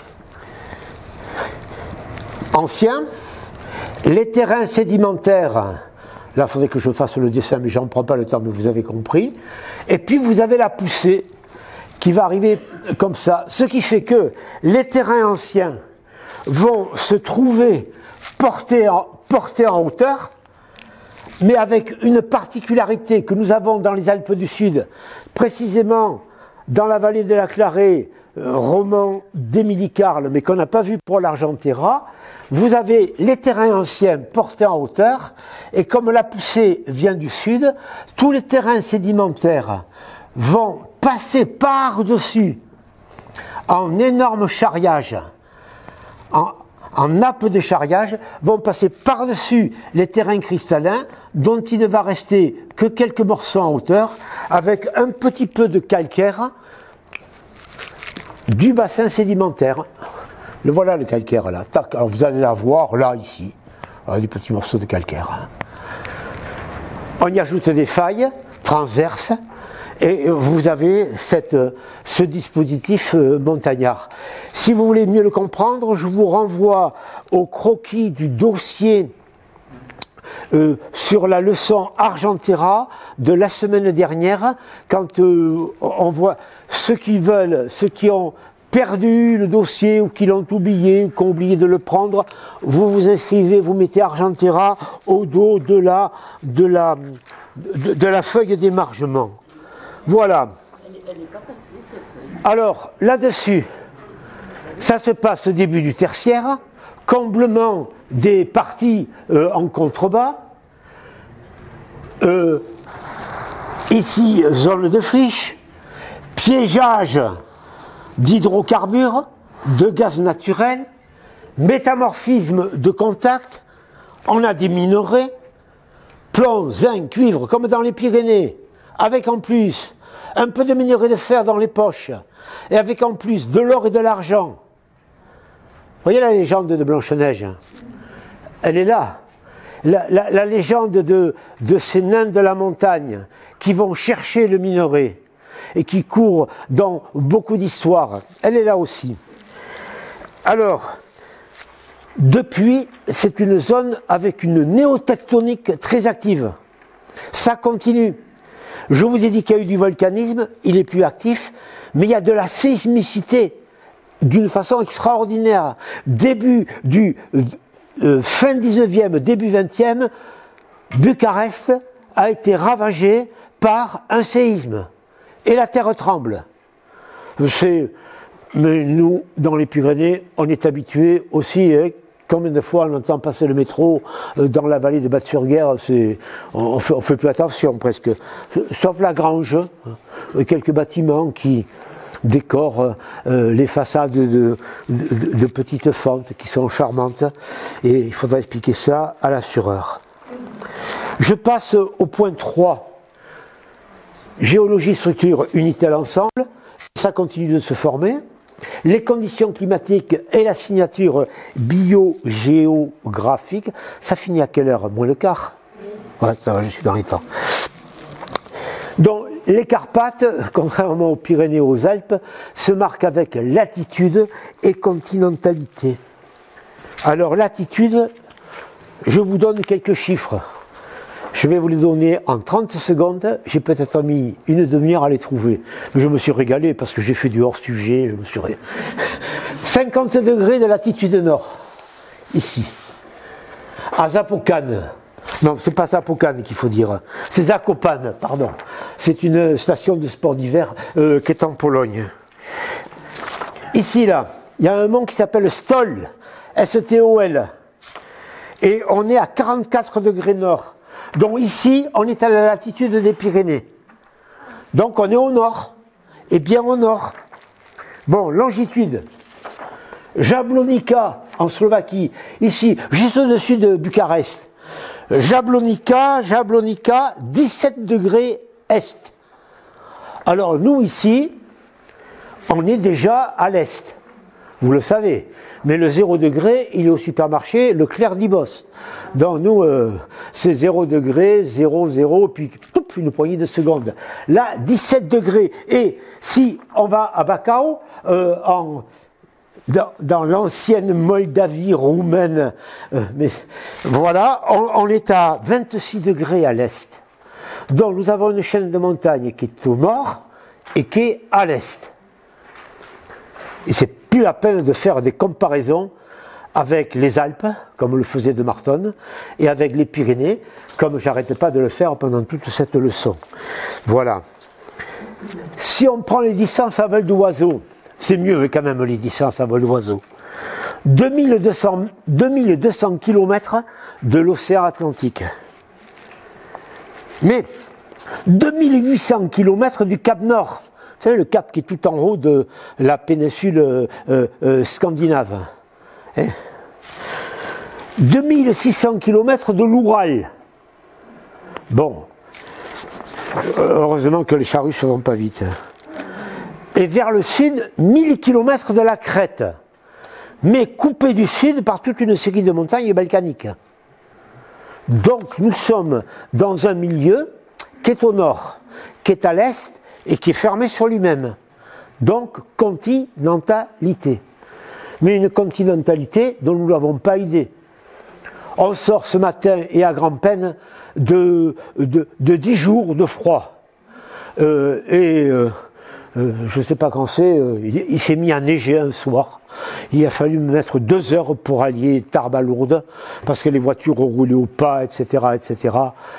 anciens, les terrains sédimentaires. Là, il faudrait que je fasse le dessin, mais j'en prends pas le temps, mais vous avez compris. Et puis, vous avez la poussée qui va arriver comme ça. Ce qui fait que les terrains anciens vont se trouver portés en hauteur, mais avec une particularité que nous avons dans les Alpes du Sud, précisément dans la vallée de la Clarée, roman d'Émilie-Carle, mais qu'on n'a pas vu pour l'Argentera. Vous avez les terrains anciens portés en hauteur, et comme la poussée vient du sud, tous les terrains sédimentaires vont passer par-dessus en énorme charriage, en nappe de charriage, vont passer par-dessus les terrains cristallins, dont il ne va rester que quelques morceaux en hauteur, avec un petit peu de calcaire du bassin sédimentaire. Le voilà le calcaire là. Tac. Alors vous allez la voir là, ici. Voilà, des petits morceaux de calcaire. On y ajoute des failles transverses et vous avez ce dispositif montagnard. Si vous voulez mieux le comprendre, je vous renvoie au croquis du dossier sur la leçon Argentera de la semaine dernière, quand on voit ceux qui ont perdu le dossier ou qui l'ont oublié ou qui ont oublié de le prendre, vous vous inscrivez, vous mettez Argentera au dos de la feuille d'émargement. Voilà. Elle n'est pas passée, cette feuille. Alors, là-dessus, ça se passe au début du tertiaire, comblement des parties en contrebas, ici, zone de friche, piégeage d'hydrocarbures, de gaz naturel, métamorphisme de contact, on a des minerais, plomb, zinc, cuivre, comme dans les Pyrénées, avec en plus un peu de minerai de fer dans les poches, et avec en plus de l'or et de l'argent. Vous voyez la légende de Blanche-Neige? Elle est là. La légende de ces nains de la montagne qui vont chercher le minerai et qui courent dans beaucoup d'histoires, elle est là aussi. Alors, depuis, c'est une zone avec une néotectonique très active. Ça continue. Je vous ai dit qu'il y a eu du volcanisme, il est plus actif, mais il y a de la sismicité d'une façon extraordinaire. Début du fin 19e, début 20e, Bucarest a été ravagée par un séisme. Et la terre tremble. Mais nous, dans les Pyrénées, on est habitués aussi, hein, combien de fois on entend passer le métro dans la vallée de Batte-sur-Guerre, on fait plus attention presque. Sauf la Grange, hein, quelques bâtiments qui décorent les façades de petites fentes qui sont charmantes. Et il faudra expliquer ça à l'assureur. Je passe au point 3. Géologie, structure, unité à l'ensemble. Ça continue de se former. Les conditions climatiques et la signature biogéographique. Ça finit à quelle heure? Moins le quart. Ouais, ça va, je suis dans les temps. Donc, les Carpates, contrairement aux Pyrénées et aux Alpes, se marquent avec latitude et continentalité. Alors, latitude, je vous donne quelques chiffres. Je vais vous les donner en 30 secondes. J'ai peut-être mis une demi-heure à les trouver. Mais je me suis régalé parce que j'ai fait du hors-sujet. 50 degrés de latitude nord, ici. À Zapopan. Non, c'est pas Zapopan qu'il faut dire. C'est Zakopane, pardon. C'est une station de sport d'hiver qui est en Pologne. Ici, là, il y a un mont qui s'appelle Stol. S-T-O-L. Et on est à 44 degrés nord. Donc ici, on est à la latitude des Pyrénées. Donc on est au nord, et bien au nord. Bon, longitude. Jablonica, en Slovaquie. Ici, juste au-dessus de Bucarest. Jablonica, 17 degrés est. Alors nous ici, on est déjà à l'est. Vous le savez. Mais le 0 degré, il est au supermarché Leclerc d'Ibos. Donc nous, c'est 0 degré, 0, 0, puis pouf, une poignée de secondes. Là, 17 degrés. Et si on va à Bacău, dans l'ancienne Moldavie roumaine, mais voilà, on est à 26 degrés à l'est. Donc nous avons une chaîne de montagnes qui est au nord et qui est à l'est. Et c'est plus la peine de faire des comparaisons avec les Alpes, comme le faisait de Marton, et avec les Pyrénées, comme j'arrêtais pas de le faire pendant toute cette leçon. Voilà. Si on prend les distances à vol d'oiseau, c'est mieux quand même les distances à vol d'oiseau. 2200 km de l'océan Atlantique. Mais 2800 km du Cap Nord. Vous savez, le cap qui est tout en haut de la péninsule scandinave. Hein, 2600 km de l'Oural. Bon, heureusement que les charrues ne vont pas vite. Et vers le sud, 1000 km de la crête. Mais coupé du sud par toute une série de montagnes balkaniques. Donc nous sommes dans un milieu qui est au nord, qui est à l'est, et qui est fermé sur lui-même. Donc, continentalité. Mais une continentalité dont nous n'avons pas idée. On sort ce matin, et à grand-peine, de 10 jours de froid. Je ne sais pas quand c'est, il s'est mis à neiger un soir. Il a fallu me mettre 2 heures pour allier Tarbes-Lourdes, parce que les voitures roulaient au pas, etc., etc.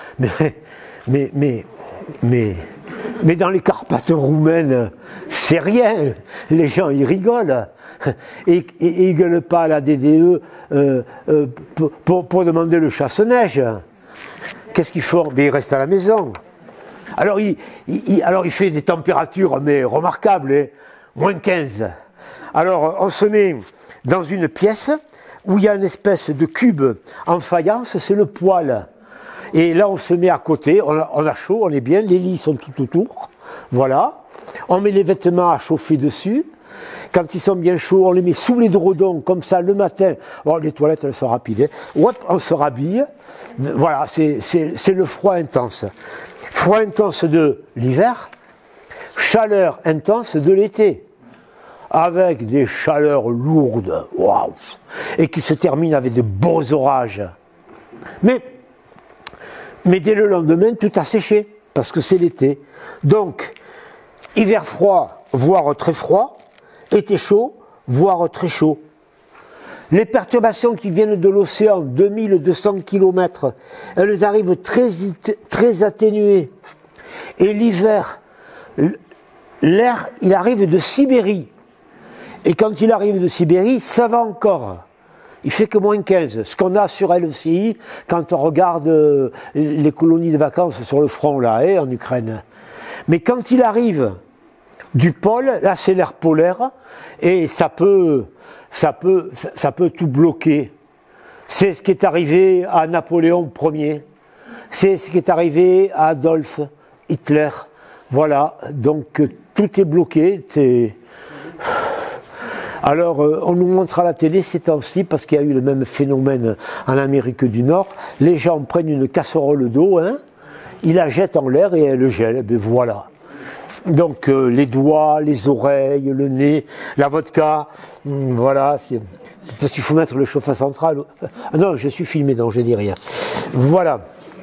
Mais dans les Carpates roumaines, c'est rien. Les gens, ils rigolent. Et ils ne gueulent pas à la DDE pour demander le chasse-neige. Qu'est-ce qu'ils font? Mais ils restent à la maison. Alors il fait des températures mais remarquables. Hein. -15. Alors, on se met dans une pièce où il y a une espèce de cube en faïence, c'est le poêle. Et là, on se met à côté, on a chaud, on est bien, les lits sont tout autour. Voilà. On met les vêtements à chauffer dessus. Quand ils sont bien chauds, on les met sous les l'édredon, comme ça, le matin. Bon, les toilettes, elles sont rapides. Hein. Hop, on se rhabille. Voilà, c'est le froid intense. Froid intense de l'hiver, chaleur intense de l'été. Avec des chaleurs lourdes, waouh, et qui se terminent avec de beaux orages. Mais dès le lendemain, tout a séché, parce que c'est l'été. Donc, hiver froid, voire très froid, été chaud, voire très chaud. Les perturbations qui viennent de l'océan, 2200 km, elles arrivent très atténuées. Et l'hiver, l'air, il arrive de Sibérie. Et quand il arrive de Sibérie, ça va encore. Il fait que moins 15. Ce qu'on a sur LCI quand on regarde les colonies de vacances sur le front, là, en Ukraine. Mais quand il arrive du pôle, là c'est l'air polaire, et ça peut tout bloquer. C'est ce qui est arrivé à Napoléon Ier. C'est ce qui est arrivé à Adolf Hitler. Voilà, donc tout est bloqué. Alors, on nous montre à la télé ces temps-ci, parce qu'il y a eu le même phénomène en Amérique du Nord, les gens prennent une casserole d'eau, hein, ils la jettent en l'air et elle gèle, et bien voilà. Donc, les doigts, les oreilles, le nez, la vodka, voilà, parce qu'il faut mettre le chauffage central. Ah non, je suis filmé, donc je dis rien. Voilà.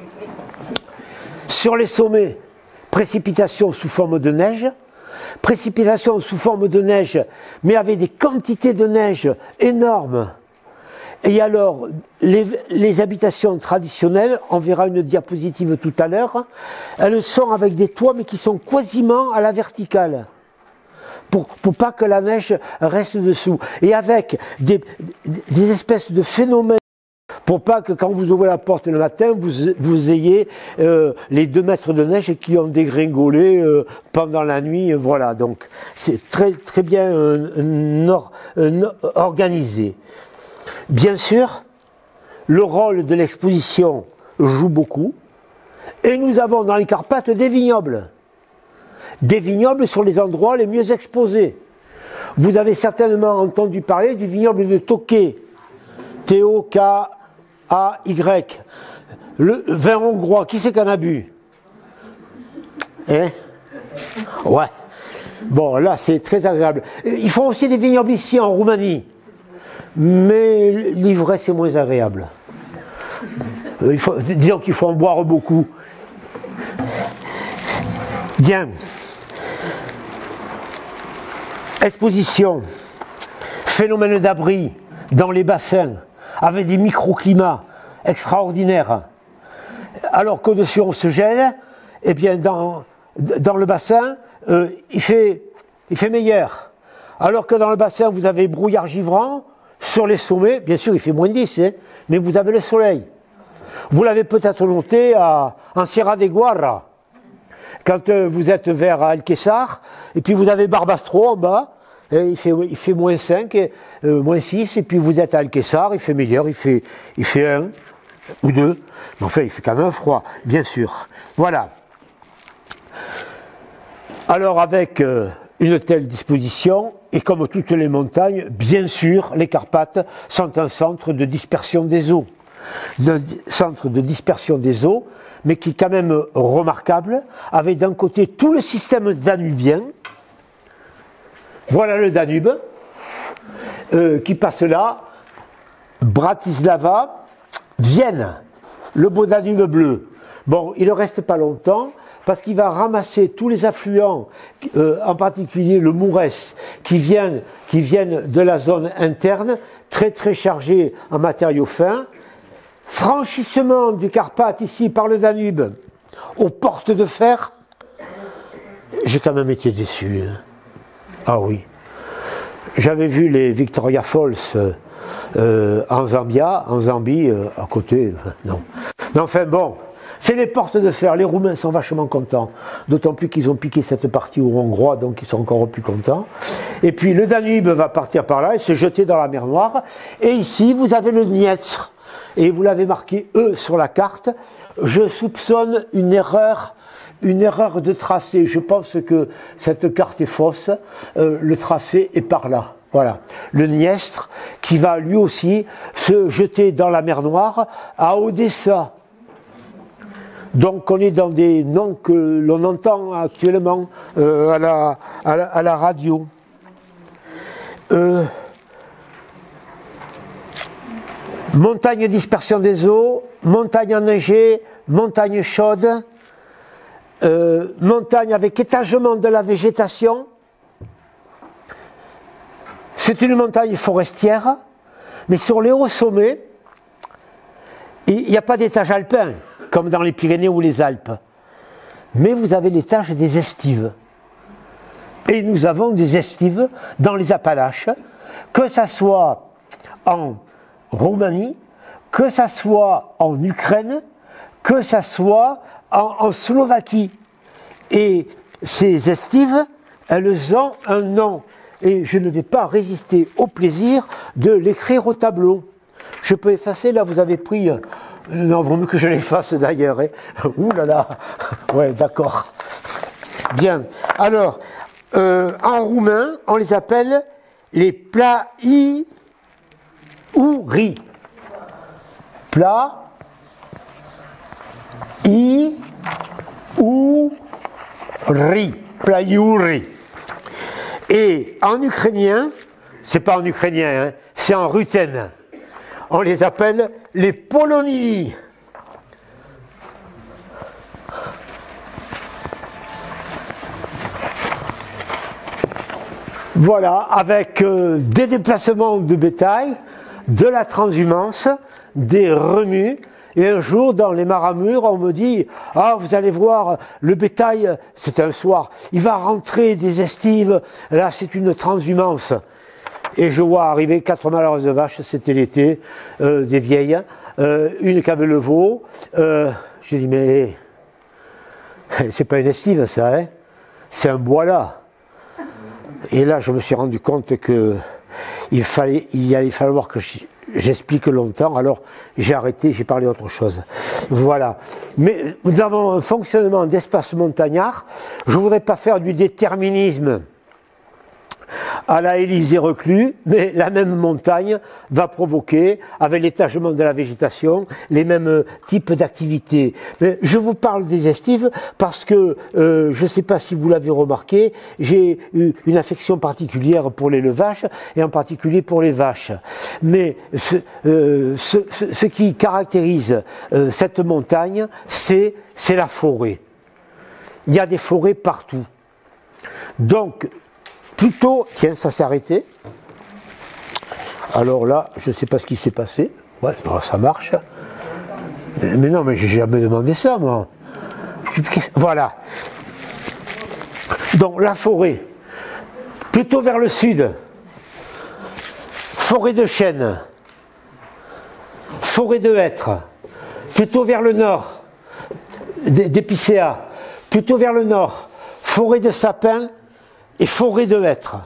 Sur les sommets, précipitations sous forme de neige, précipitations sous forme de neige, mais avec des quantités de neige énormes. Et alors, les habitations traditionnelles, on verra une diapositive tout à l'heure, elles sont avec des toits, mais qui sont quasiment à la verticale, pour pas que la neige reste dessous. Et avec des espèces de phénomènes, pour pas que quand vous ouvrez la porte le matin, vous ayez les 2 mètres de neige qui ont dégringolé pendant la nuit. Voilà, donc c'est très, très bien organisé. Bien sûr, le rôle de l'exposition joue beaucoup. Et nous avons dans les Carpates des vignobles. Des vignobles sur les endroits les mieux exposés. Vous avez certainement entendu parler du vignoble de Tokay. T-O-K-A-Y. Le vin hongrois, qui c'est qu'on a bu? Hein? Ouais. Bon, là, c'est très agréable. Ils font aussi des vignobles ici, en Roumanie. Mais l'ivresse est moins agréable. Disons qu'il faut en boire beaucoup. Bien. Exposition. Phénomène d'abri dans les bassins, avec des microclimats extraordinaires. Alors qu'au-dessus on se gèle, eh bien dans le bassin, il fait meilleur. Alors que dans le bassin, vous avez brouillard givrant, sur les sommets, bien sûr il fait moins 10, hein, mais vous avez le soleil. Vous l'avez peut-être noté en Sierra de Guara, quand vous êtes vers Alquessar, et puis vous avez Barbastro en bas, et il fait moins 5, moins 6, et puis vous êtes à Alquessar, il fait meilleur, il fait 1 ou 2, mais enfin il fait quand même froid, bien sûr. Voilà. Alors avec une telle disposition, et comme toutes les montagnes, bien sûr, les Carpates sont un centre de dispersion des eaux. Centre de dispersion des eaux, mais qui est quand même remarquable, avec d'un côté tout le système danubien. Voilà le Danube, qui passe là, Bratislava, Vienne, le beau Danube bleu. Bon, il ne reste pas longtemps, parce qu'il va ramasser tous les affluents, en particulier le Mourès, qui viennent de la zone interne, très très chargés en matériaux fins. Franchissement du Carpate ici par le Danube, aux portes de fer. J'ai quand même été déçu. Hein. Ah oui. J'avais vu les Victoria Falls en Zambie, à côté. Non. Mais enfin bon, C'est les portes de fer. Les Roumains sont vachement contents. D'autant plus qu'ils ont piqué cette partie aux Hongrois, donc ils sont encore plus contents. Et puis le Danube va partir par là et se jeter dans la mer Noire. Et ici, vous avez le Dniestr. Et vous l'avez marqué E sur la carte. Je soupçonne une erreur de tracé. Je pense que cette carte est fausse. Le tracé est par là. Voilà. Le Dniestr qui va lui aussi se jeter dans la mer Noire à Odessa. Donc on est dans des noms que l'on entend actuellement à la radio. Montagne dispersion des eaux, montagne enneigée, montagne chaude, montagne avec étagement de la végétation. C'est une montagne forestière, mais sur les hauts sommets, il n'y a pas d'étage alpin, comme dans les Pyrénées ou les Alpes. Mais vous avez l'étage des estives. Et nous avons des estives dans les Appalaches, que ça soit en Roumanie, que ça soit en Ukraine, que ça soit en Slovaquie. Et ces estives, elles ont un nom. Et je ne vais pas résister au plaisir de l'écrire au tableau. Je peux effacer, là vous avez pris... Non, vaut mieux que je l'efface d'ailleurs. Hein. Ouh là là. Ouais, d'accord. Bien. Alors, en roumain, on les appelle les plaiouri. Plaiouri. Et en ukrainien, c'est pas en ukrainien, hein, c'est en ruthène. On les appelle les Polonii. Voilà, avec des déplacements de bétail, de la transhumance, des remues. Et un jour, dans les Maramures, on me dit « Ah, vous allez voir, le bétail, c'est un soir, il va rentrer des estives, là c'est une transhumance. » Et je vois arriver 4 malheureuses vaches, c'était l'été, des vieilles, une qui avait le veau. J'ai dit « Mais c'est pas une estive ça, hein, c'est un bois là. » Et là, je me suis rendu compte que il allait falloir que j'explique longtemps, alors j'ai arrêté, j'ai parlé autre chose. Voilà. Mais nous avons un fonctionnement d'espace montagnard. Je ne voudrais pas faire du déterminisme à la Élysée-Reclus, mais la même montagne va provoquer, avec l'étagement de la végétation, les mêmes types d'activités. Mais je vous parle des estives parce que, je ne sais pas si vous l'avez remarqué, j'ai eu une affection particulière pour l'élevage, et en particulier pour les vaches. Mais ce qui caractérise cette montagne, c'est la forêt. Il y a des forêts partout. Donc, plutôt, tiens, ça s'est arrêté. Alors là, je ne sais pas ce qui s'est passé. Ouais, ça marche. Mais non, mais j'ai jamais demandé ça, moi. Voilà. Donc, la forêt. Plutôt vers le sud. Forêt de chênes. Forêt de hêtres. Plutôt vers le nord. D'épicéas. Plutôt vers le nord. Forêt de sapins et forêt de hêtres.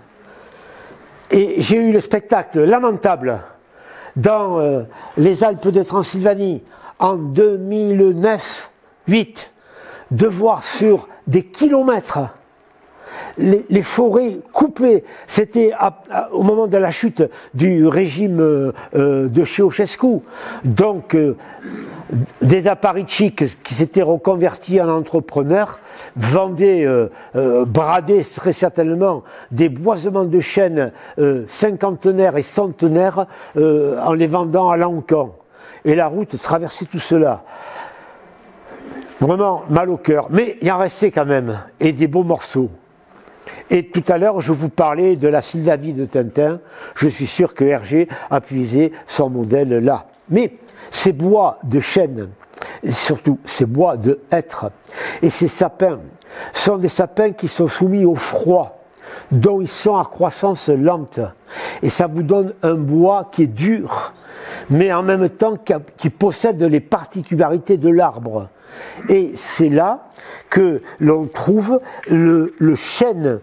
Et j'ai eu le spectacle lamentable dans les Alpes de Transylvanie en 2009-2008 de voir sur des kilomètres les forêts coupées. C'était au moment de la chute du régime de Ceausescu. Donc des apparitchiks qui s'étaient reconvertis en entrepreneurs vendaient, bradaient très certainement des boisements de chênes cinquantenaires et centenaires en les vendant à l'encan. Et la route traversait tout cela. Vraiment mal au cœur. Mais il en restait quand même, et des beaux morceaux. Et tout à l'heure, je vous parlais de la Sylvie de Tintin. Je suis sûr que Hergé a puisé son modèle là. Mais ces bois de chêne, et surtout ces bois de hêtres et ces sapins, sont des sapins qui sont soumis au froid. dont ils sont à croissance lente. Et ça vous donne un bois qui est dur, mais en même temps qui possède les particularités de l'arbre. Et c'est là que l'on trouve le chêne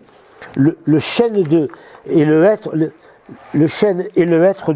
et le hêtre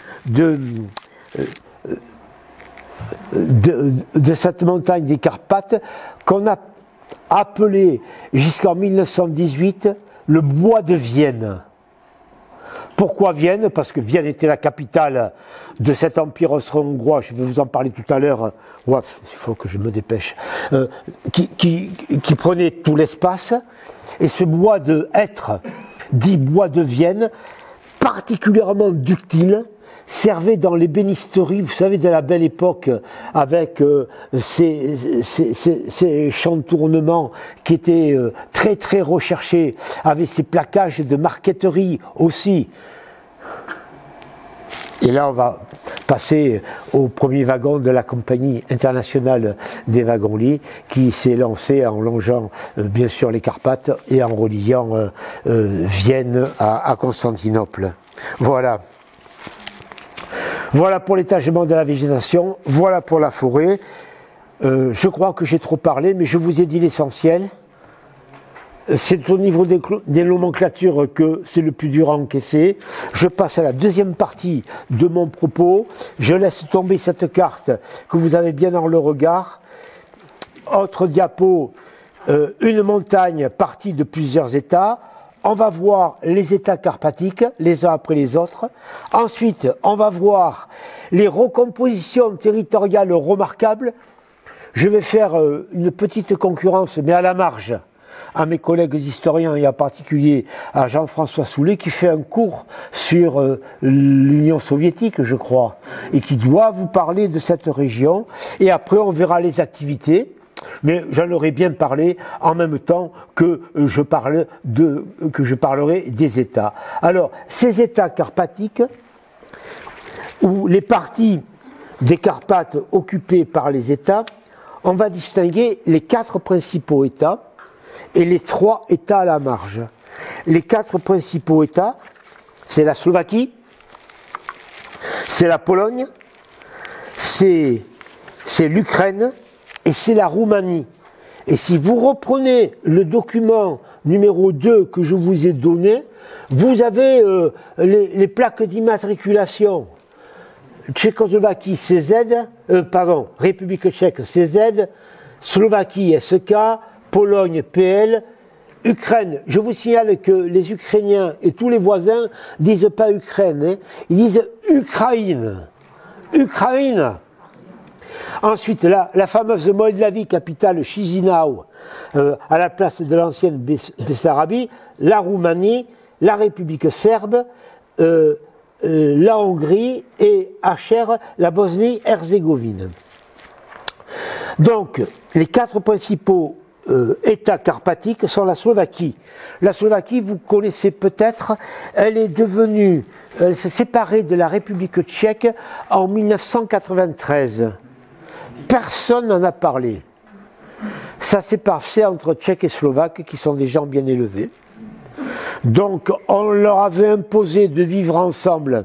de cette montagne des Carpates qu'on a appelé jusqu'en 1918 le bois de Vienne. Pourquoi Vienne? Parce que Vienne était la capitale de cet empire austro-hongrois, je vais vous en parler tout à l'heure, ouais, il faut que je me dépêche, qui prenait tout l'espace, et ce bois de hêtre, dit bois de Vienne, particulièrement ductile, servait dans l'ébénisterie, vous savez, de la belle époque, avec ces chantournements qui étaient très très recherchés, avec ces plaquages de marqueterie aussi. Et là, on va passer au premier wagon de la compagnie internationale des wagons-lits qui s'est lancé en longeant bien sûr les Carpates et en reliant Vienne à Constantinople. Voilà. Voilà pour l'étagement de la végétation, voilà pour la forêt. Je crois que j'ai trop parlé, mais je vous ai dit l'essentiel. C'est au niveau des nomenclatures que c'est le plus dur à encaisser. Je passe à la deuxième partie de mon propos. Je laisse tomber cette carte que vous avez bien dans le regard. Autre diapo, une montagne partie de plusieurs états. On va voir les états carpathiques, les uns après les autres. Ensuite, on va voir les recompositions territoriales remarquables. Je vais faire une petite concurrence, mais à la marge, à mes collègues historiens et en particulier à Jean-François Soulet qui fait un cours sur l'Union soviétique, je crois, et qui doit vous parler de cette région. Et après, on verra les activités. Mais j'en aurais bien parlé en même temps que je parlerai des États. Alors, ces États carpathiques, ou les parties des Carpates occupées par les États, on va distinguer les 4 principaux États et les 3 États à la marge. Les 4 principaux États, c'est la Slovaquie, c'est la Pologne, c'est l'Ukraine, et c'est la Roumanie. Et si vous reprenez le document numéro 2 que je vous ai donné, vous avez les plaques d'immatriculation. Tchécoslovaquie CZ, République tchèque CZ, Slovaquie SK, Pologne PL, Ukraine. Je vous signale que les Ukrainiens et tous les voisins disent pas Ukraine, hein, ils disent Ukraine. Ukraine. Ensuite, la fameuse Moldavie, capitale Chisinau, à la place de l'ancienne Bessarabie, la Roumanie, la République serbe, la Hongrie et Acher, la Bosnie-Herzégovine. Donc, les 4 principaux États carpathiques sont la Slovaquie. La Slovaquie, vous connaissez peut-être, elle s'est séparée de la République tchèque en 1993. Personne n'en a parlé. Ça s'est passé entre Tchèques et Slovaques qui sont des gens bien élevés. Donc on leur avait imposé de vivre ensemble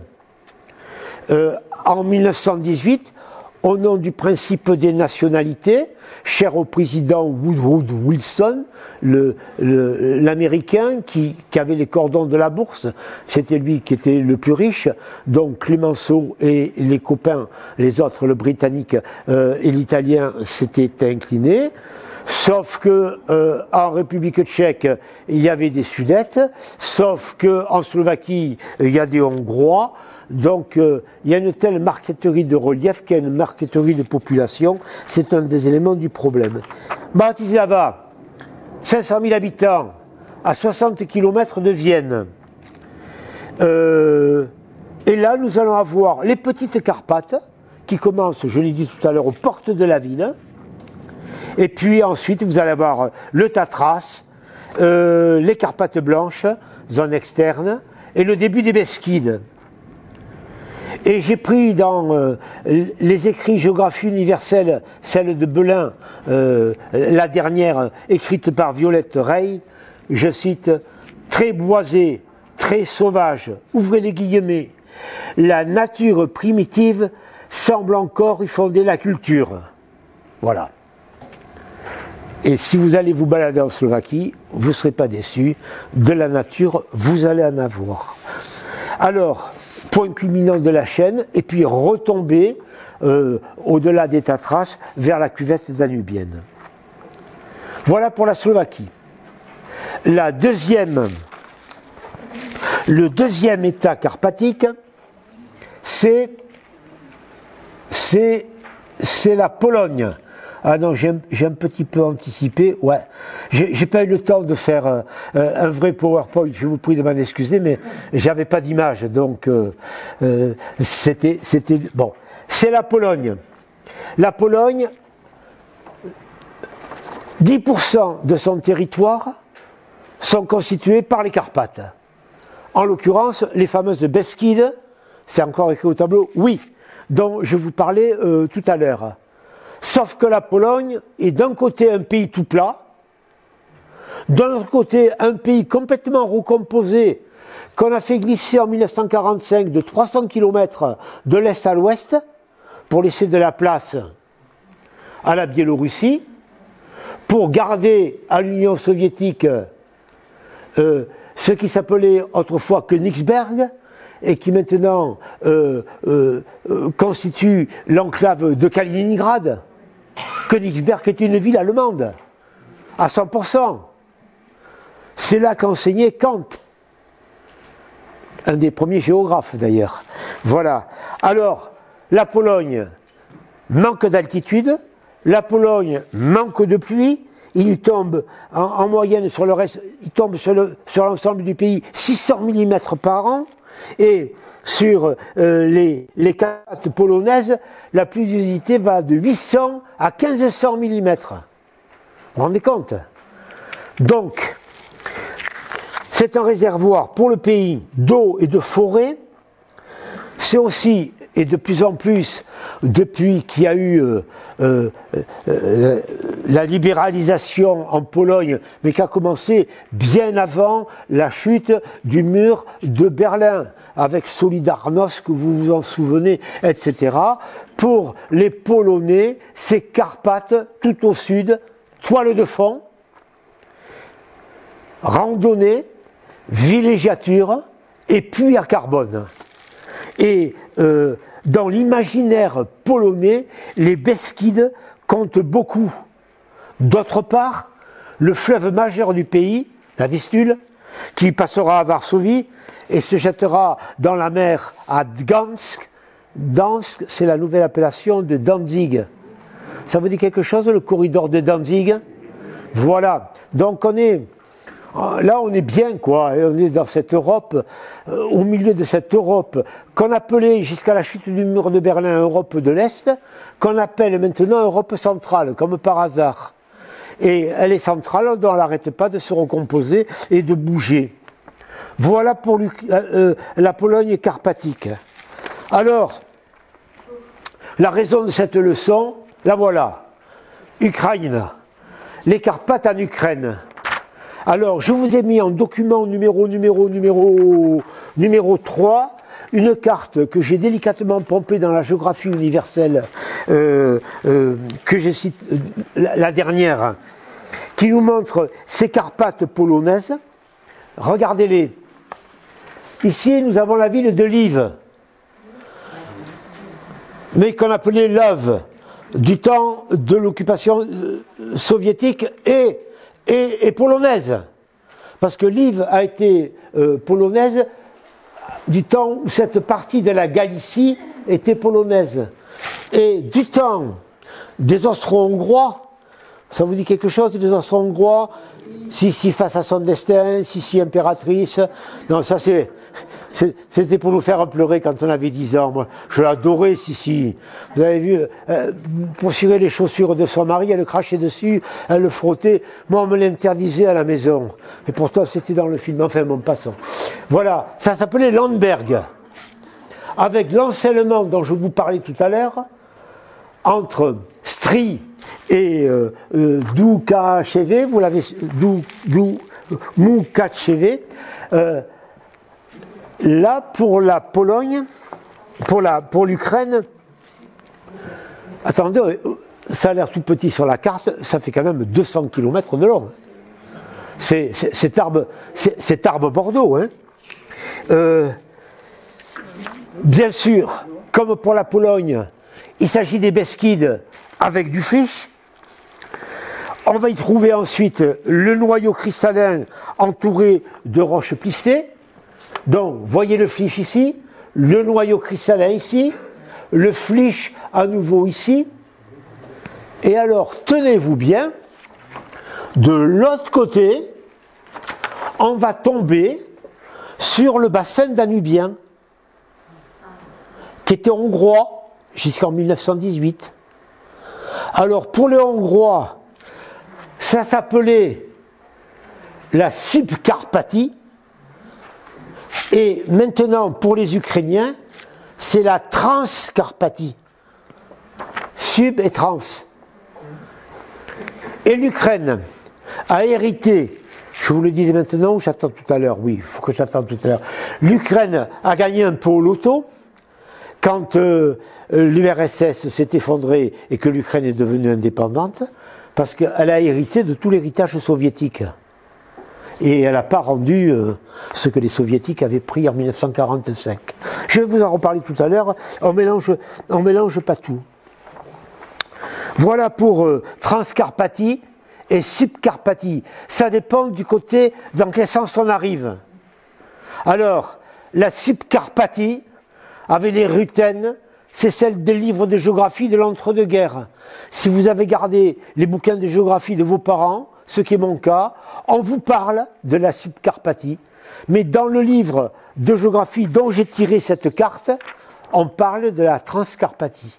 en 1918 au nom du principe des nationalités, cher au président Woodrow Wilson, l'Américain qui avait les cordons de la bourse. C'était lui qui était le plus riche. Donc Clemenceau et les copains, les autres, le Britannique et l'Italien, s'étaient inclinés. Sauf que en République tchèque, il y avait des Sudètes, sauf que en Slovaquie, il y a des Hongrois. Donc il y a une telle marqueterie de relief qu'il y a une marqueterie de population. C'est un des éléments du problème. Bratislava, 500 000 habitants, à 60 km de Vienne. Et là, nous allons avoir les petites Carpates, qui commencent, je l'ai dit tout à l'heure, aux portes de la ville. Et puis ensuite, vous allez avoir le Tatras, les Carpates blanches, zone externe, et le début des Beskides. Et j'ai pris dans les écrits Géographie universelle, celle de Belin, la dernière écrite par Violette Rey, je cite, très boisée, très sauvage, ouvrez les guillemets, la nature primitive semble encore y fonder la culture. Voilà. Et si vous allez vous balader en Slovaquie, vous ne serez pas déçus. De la nature, vous allez en avoir. Alors, point culminant de la chaîne, et puis retomber au-delà des Tatras vers la cuvette danubienne. Voilà pour la Slovaquie. Le deuxième état carpatique, c'est la Pologne. Ah non, j'ai un petit peu anticipé, ouais. J'ai pas eu le temps de faire un vrai PowerPoint, je vous prie de m'en excuser, mais j'avais pas d'image, donc c'était bon. C'est la Pologne. La Pologne, 10% de son territoire sont constitués par les Carpates. En l'occurrence, les fameuses Beskides, c'est encore écrit au tableau, oui, dont je vous parlais tout à l'heure. Sauf que la Pologne est d'un côté un pays tout plat, d'un autre côté un pays complètement recomposé qu'on a fait glisser en 1945 de 300 km de l'est à l'ouest pour laisser de la place à la Biélorussie, pour garder à l'Union soviétique ce qui s'appelait autrefois Königsberg et qui maintenant constitue l'enclave de Kaliningrad. Königsberg est une ville allemande, à 100%. C'est là qu'enseignait Kant, un des premiers géographes d'ailleurs. Voilà. Alors, la Pologne manque d'altitude, la Pologne manque de pluie, il tombe en moyenne sur le reste, il tombe sur l'ensemble du pays 600 mm par an, et sur les cartes polonaises, la pluviosité va de 800 à 1500 mm. Vous vous rendez compte? Donc, c'est un réservoir pour le pays d'eau et de forêt. C'est aussi, et de plus en plus, depuis qu'il y a eu la libéralisation en Pologne, mais qui a commencé bien avant la chute du mur de Berlin, avec Solidarność, que vous vous en souvenez, etc. Pour les Polonais, c'est Carpates, tout au sud, toile de fond, randonnée, villégiature et puits à carbone. Et dans l'imaginaire polonais, les Beskides comptent beaucoup. D'autre part, le fleuve majeur du pays, la Vistule, qui passera à Varsovie et se jettera dans la mer à Gdansk. Gdansk, c'est la nouvelle appellation de Danzig. Ça vous dit quelque chose, le corridor de Danzig? Voilà. Donc on est bien, quoi. Et on est dans cette Europe, au milieu de cette Europe qu'on appelait jusqu'à la chute du mur de Berlin Europe de l'Est, qu'on appelle maintenant Europe centrale, comme par hasard. Et elle est centrale, donc elle n'arrête pas de se recomposer et de bouger. Voilà pour la Pologne carpatique. Alors, la raison de cette leçon, la voilà. Ukraine. Les Carpates en Ukraine. Alors, je vous ai mis en document numéro 3, une carte que j'ai délicatement pompée dans la géographie universelle, que je cite, la dernière, qui nous montre ces Carpates polonaises. Regardez-les. Ici, nous avons la ville de Lviv, mais qu'on appelait Love, du temps de l'occupation soviétique et polonaise. Parce que Lviv a été polonaise du temps où cette partie de la Galicie était polonaise. Et du temps des Austro-Hongrois, ça vous dit quelque chose, des Austro-Hongrois? Sissi face à son destin, Sissi impératrice. Non, ça c'était pour nous faire pleurer quand on avait 10 ans. Moi, je l'adorais, Sissi. Vous avez vu, pour cirer les chaussures de son mari, elle le crachait dessus, elle le frottait. Moi, on me l'interdisait à la maison. Et pourtant, c'était dans le film. Enfin, bon, passons. Voilà, ça s'appelait Landberg. Avec l'enseignement dont je vous parlais tout à l'heure, entre Stry et Doukachev, vous l'avez Mukachev. Là, pour la Pologne, pour l'Ukraine, attendez, ça a l'air tout petit sur la carte, ça fait quand même 200 km de long. C'est Tarbes Bordeaux. Hein. Bien sûr, comme pour la Pologne, il s'agit des Beskides avec du flysch. On va y trouver ensuite le noyau cristallin entouré de roches plissées. Donc, voyez le flysch ici, le noyau cristallin ici, le flysch à nouveau ici. Et alors, tenez-vous bien, de l'autre côté, on va tomber sur le bassin danubien, qui était hongrois jusqu'en 1918. Alors, pour les Hongrois, ça s'appelait la Subcarpathie. Et maintenant, pour les Ukrainiens, c'est la Transcarpathie. Sub et trans. Et l'Ukraine a hérité, je vous le dis maintenant ou j'attends tout à l'heure? Oui, il faut que j'attende tout à l'heure. L'Ukraine a gagné un peu au loto quand l'URSS s'est effondrée et que l'Ukraine est devenue indépendante, parce qu'elle a hérité de tout l'héritage soviétique. Et elle n'a pas rendu ce que les soviétiques avaient pris en 1945. Je vais vous en reparler tout à l'heure, on mélange pas tout. Voilà pour Transcarpathie et Subcarpathie. Ça dépend du côté dans quel sens on arrive. Alors, la Subcarpathie, avec les Rutènes, c'est celle des livres de géographie de l'entre-deux-guerres. Si vous avez gardé les bouquins de géographie de vos parents, ce qui est mon cas, on vous parle de la Subcarpathie. Mais dans le livre de géographie dont j'ai tiré cette carte, on parle de la Transcarpathie.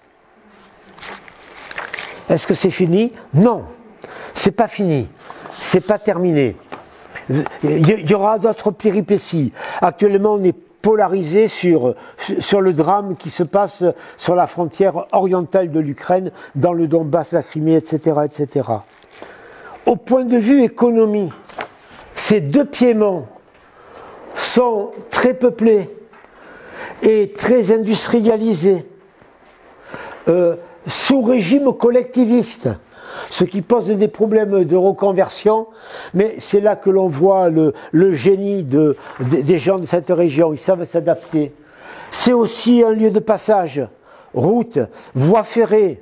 Est-ce que c'est fini? Non, c'est pas fini, c'est pas terminé. Il y aura d'autres péripéties. Actuellement, on est polarisé sur le drame qui se passe sur la frontière orientale de l'Ukraine, dans le Donbass, la Crimée, etc., etc. Au point de vue économie, ces deux piémonts sont très peuplés et très industrialisés, sous régime collectiviste, ce qui pose des problèmes de reconversion, mais c'est là que l'on voit le génie des gens de cette région, ils savent s'adapter. C'est aussi un lieu de passage, route, voie ferrée.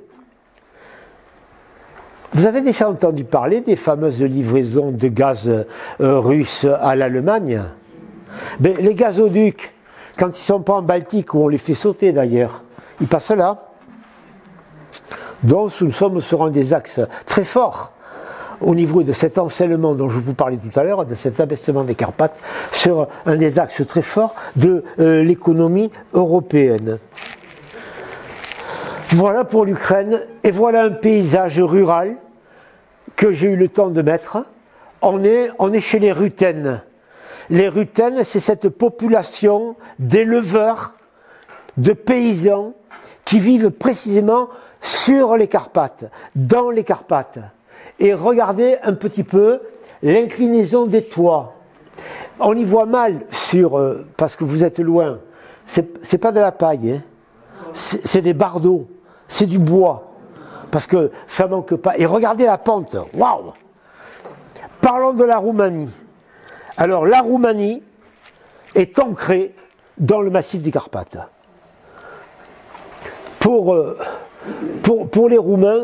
Vous avez déjà entendu parler des fameuses livraisons de gaz russe à l'Allemagne? Ben, les gazoducs, quand ils ne sont pas en Baltique, où on les fait sauter d'ailleurs, ils passent là. Donc nous sommes sur un des axes très forts au niveau de cet enseignement dont je vous parlais tout à l'heure, de cet abaissement des Carpates, sur un des axes très forts de l'économie européenne. Voilà pour l'Ukraine, et voilà un paysage rural que j'ai eu le temps de mettre. On est chez les Rutènes. Les Rutènes, c'est cette population d'éleveurs, de paysans, qui vivent précisément sur les Carpates, dans les Carpates. Et regardez un petit peu l'inclinaison des toits. On y voit mal parce que vous êtes loin. C'est pas de la paille, hein. C'est des bardeaux, c'est du bois. Parce que ça manque pas. Et regardez la pente, waouh! Parlons de la Roumanie. Alors la Roumanie est ancrée dans le massif des Carpates. Pour les Roumains,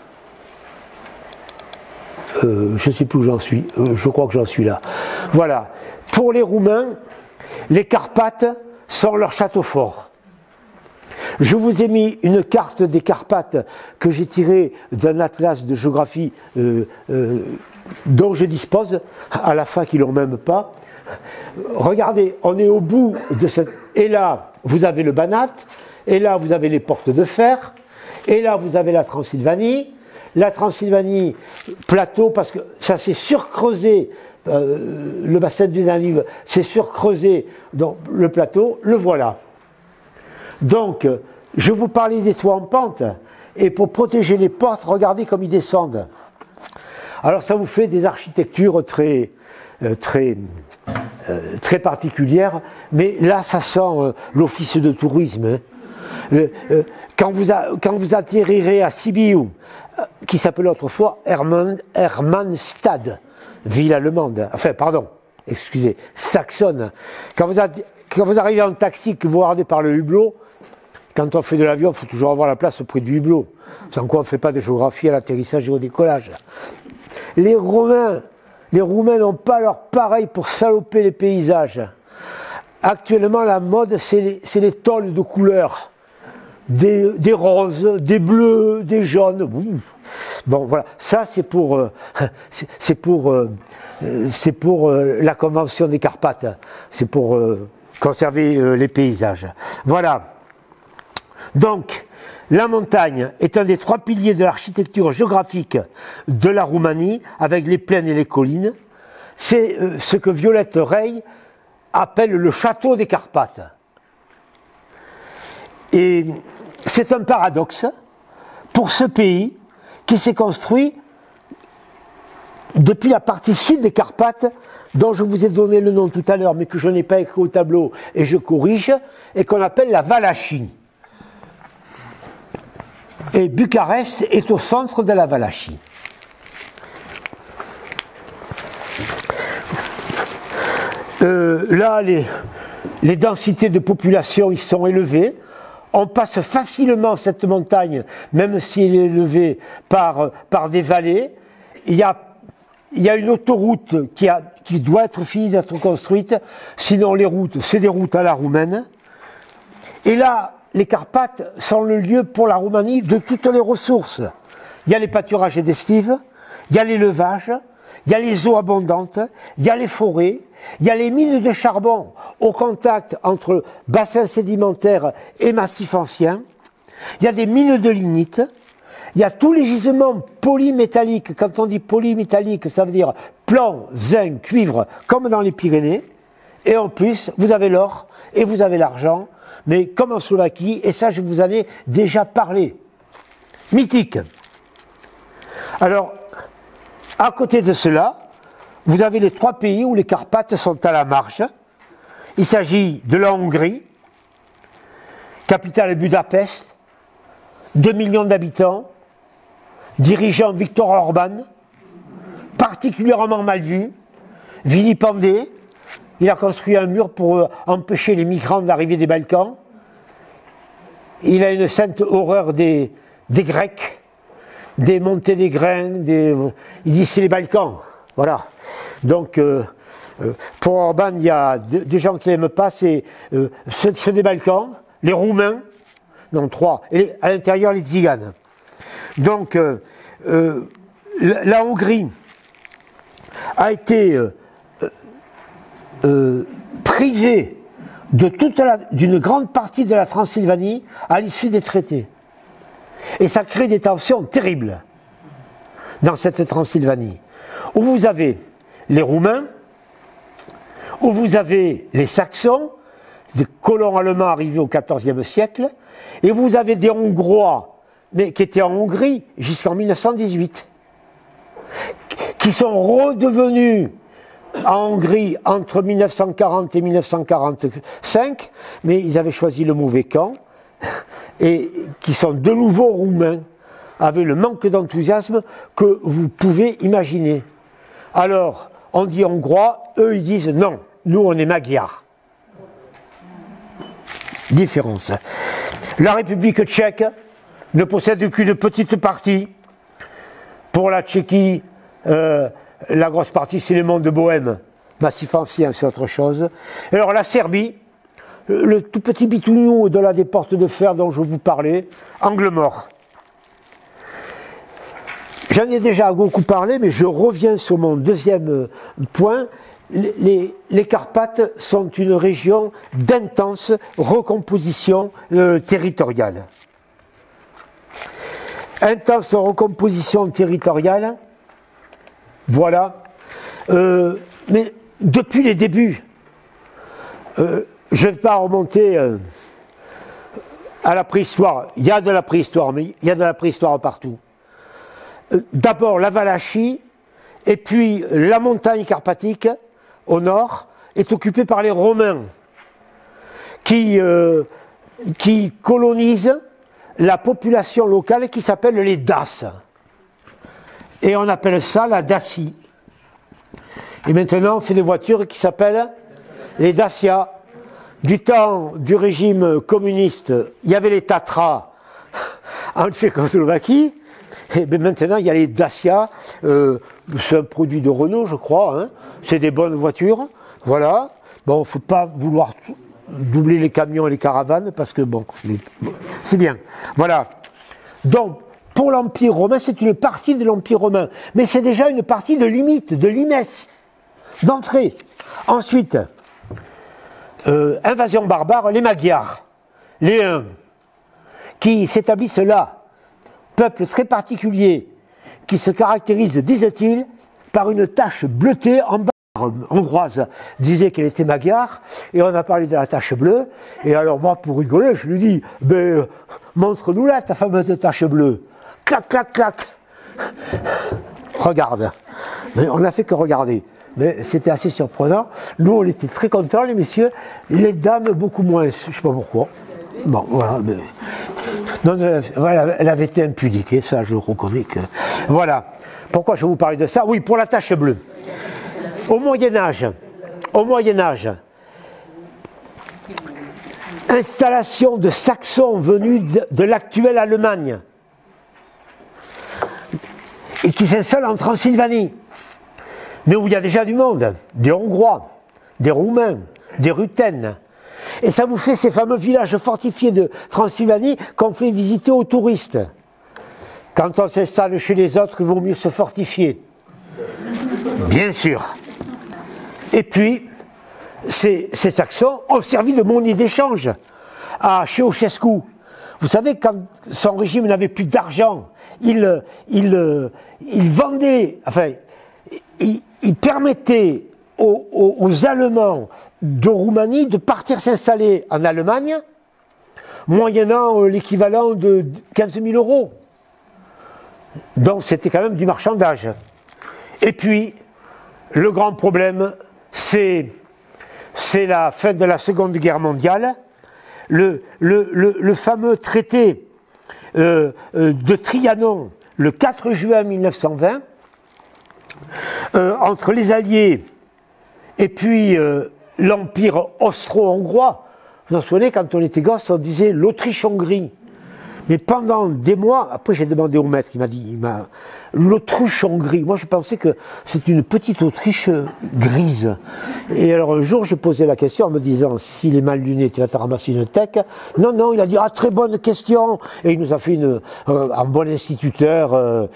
je ne sais plus où j'en suis, je crois que j'en suis là. Voilà, pour les Roumains, les Carpates sont leur château fort. Je vous ai mis une carte des Carpates que j'ai tirée d'un atlas de géographie dont je dispose, à la fac ils l'ont même pas. Regardez, on est au bout de cette... Et là, vous avez le Banat, et là, vous avez les portes de fer, et là, vous avez la Transylvanie. La Transylvanie, plateau, parce que ça s'est surcreusé, le bassin du Danube s'est surcreusé, donc le plateau, le voilà. Donc, je vous parlais des toits en pente, et pour protéger les portes, regardez comme ils descendent. Alors ça vous fait des architectures très, très particulière, mais là ça sent l'office de tourisme. Quand vous atterrirez à Sibiu, qui s'appelait autrefois Hermannstad, ville allemande, enfin pardon, excusez, saxonne, quand vous arrivez en taxi, que vous regardez par le hublot, quand on fait de l'avion, il faut toujours avoir la place auprès du hublot, sans quoi on ne fait pas de géographie à l'atterrissage et au décollage. Les Roumains n'ont pas leur pareil pour saloper les paysages. Actuellement, la mode, c'est les tôles de couleurs. Des roses, des bleus, des jaunes. Bon, voilà. Ça, c'est pour la Convention des Carpates. C'est pour conserver les paysages. Voilà. Donc, la montagne est un des 3 piliers de l'architecture géographique de la Roumanie, avec les plaines et les collines. C'est ce que Violette Rey appelle le château des Carpates. Et c'est un paradoxe pour ce pays qui s'est construit depuis la partie sud des Carpates, dont je vous ai donné le nom tout à l'heure, mais que je n'ai pas écrit au tableau et je corrige, et qu'on appelle la Valachie. Et Bucarest est au centre de la Valachie. Là, les densités de population y sont élevées. On passe facilement cette montagne, même si elle est élevée par des vallées. Il y a une autoroute qui doit être finie d'être construite, sinon les routes, c'est des routes à la roumaine. Et là, les Carpates sont le lieu pour la Roumanie de toutes les ressources. Il y a les pâturages d'estive, il y a l'élevage, il y a les eaux abondantes, il y a les forêts, il y a les mines de charbon au contact entre bassins sédimentaires et massifs anciens, il y a des mines de lignite, il y a tous les gisements polymétalliques. Quand on dit polymétallique, ça veut dire plomb, zinc, cuivre, comme dans les Pyrénées. Et en plus, vous avez l'or et vous avez l'argent, mais comme en Slovaquie, et ça je vous en ai déjà parlé. Mythique. Alors, à côté de cela, vous avez les 3 pays où les Carpates sont à la marche. Il s'agit de la Hongrie, capitale Budapest, 2 millions d'habitants, dirigeant Viktor Orban, particulièrement mal vu, vilipendé. Il a construit un mur pour empêcher les migrants d'arriver des Balkans. Il a une sainte horreur des Grecs, des montées des grains, il dit c'est les Balkans. Voilà. Donc, pour Orban, il y a des gens qui n'aiment pas, c'est ceux des Balkans, les Roumains, non 3, et à l'intérieur les Tziganes. Donc, la Hongrie a été privée d'une grande partie de la Transylvanie à l'issue des traités. Et ça crée des tensions terribles dans cette Transylvanie, où vous avez les Roumains, où vous avez les Saxons, des colons allemands arrivés au XIVe siècle, et vous avez des Hongrois, mais qui étaient en Hongrie jusqu'en 1918, qui sont redevenus en Hongrie entre 1940 et 1945, mais ils avaient choisi le mauvais camp, et qui sont de nouveau roumains, avec le manque d'enthousiasme que vous pouvez imaginer. Alors, on dit hongrois, eux ils disent non, nous on est magyars. Différence. La République tchèque ne possède qu'une petite partie. Pour la Tchéquie, la grosse partie c'est les monts de Bohême, massif ancien c'est autre chose. Alors la Serbie, le tout petit bitounou au-delà des portes de fer dont je vous parlais, angle mort. J'en ai déjà beaucoup parlé, mais je reviens sur mon deuxième point. Les Carpates sont une région d'intense recomposition territoriale. Intense recomposition territoriale, voilà. Mais depuis les débuts, je ne vais pas remonter à la préhistoire. Il y a de la préhistoire, mais il y a de la préhistoire partout. D'abord la Valachie, et puis la montagne carpatique, au nord, est occupée par les Romains, qui colonisent la population locale qui s'appelle les Daces. Et on appelle ça la Dacie. Et maintenant, on fait des voitures qui s'appellent les Dacia. Du temps du régime communiste, il y avait les Tatra en Tchécoslovaquie. Et bien maintenant, il y a les Dacia. C'est un produit de Renault, je crois. Hein. C'est des bonnes voitures. Voilà. Bon, il ne faut pas vouloir doubler les camions et les caravanes, parce que bon, c'est bien. Voilà. Donc, pour l'Empire romain, c'est une partie de l'Empire romain. Mais c'est déjà une partie de limite, de limès, d'entrée. Ensuite, invasion barbare, les Magyars, les Huns, qui s'établissent là, peuple très particulier, qui se caractérise, disait-il, par une tache bleutée en bas. Hongroise disait qu'elle était magyare, et on a parlé de la tache bleue, et alors moi, pour rigoler, je lui dis, ben, montre-nous là ta fameuse tache bleue. Clac, clac, clac. Regarde. Mais on n'a fait que regarder. Mais c'était assez surprenant. Nous, on était très contents, les messieurs, les dames beaucoup moins, je ne sais pas pourquoi. Bon, voilà. Mais... Non, voilà, elle avait été impudique, et ça, je reconnais que... Voilà. Pourquoi je vais vous parler de ça? Oui, pour la tache bleue. Au Moyen Âge, installation de Saxons venus de l'actuelle Allemagne et qui s'installent en Transylvanie, mais où il y a déjà du monde, des Hongrois, des Roumains, des Ruthènes. Et ça vous fait ces fameux villages fortifiés de Transylvanie qu'on fait visiter aux touristes. Quand on s'installe chez les autres, il vaut mieux se fortifier. Bien sûr. Et puis, ces Saxons ont servi de monnaie d'échange à Ceausescu. Vous savez, quand son régime n'avait plus d'argent, il vendait, enfin, il permettait aux Allemands de Roumanie de partir s'installer en Allemagne, moyennant l'équivalent de 15 000 euros. Donc c'était quand même du marchandage. Et puis, le grand problème, c'est la fin de la Seconde Guerre mondiale, le fameux traité de Trianon, le 4 juin 1920, entre les Alliés et puis l'Empire austro-hongrois. Vous vous souvenez, quand on était gosse, on disait l'Autriche-Hongrie. Mais pendant des mois, après j'ai demandé au maître, il m'a dit, l'Autriche-Hongrie. Moi je pensais que c'était une petite Autriche grise. Et alors un jour j'ai posé la question en me disant, s'il est mal luné, tu vas te ramasser une tech. Non, non, il a dit, ah très bonne question. Et il nous a fait un bon instituteur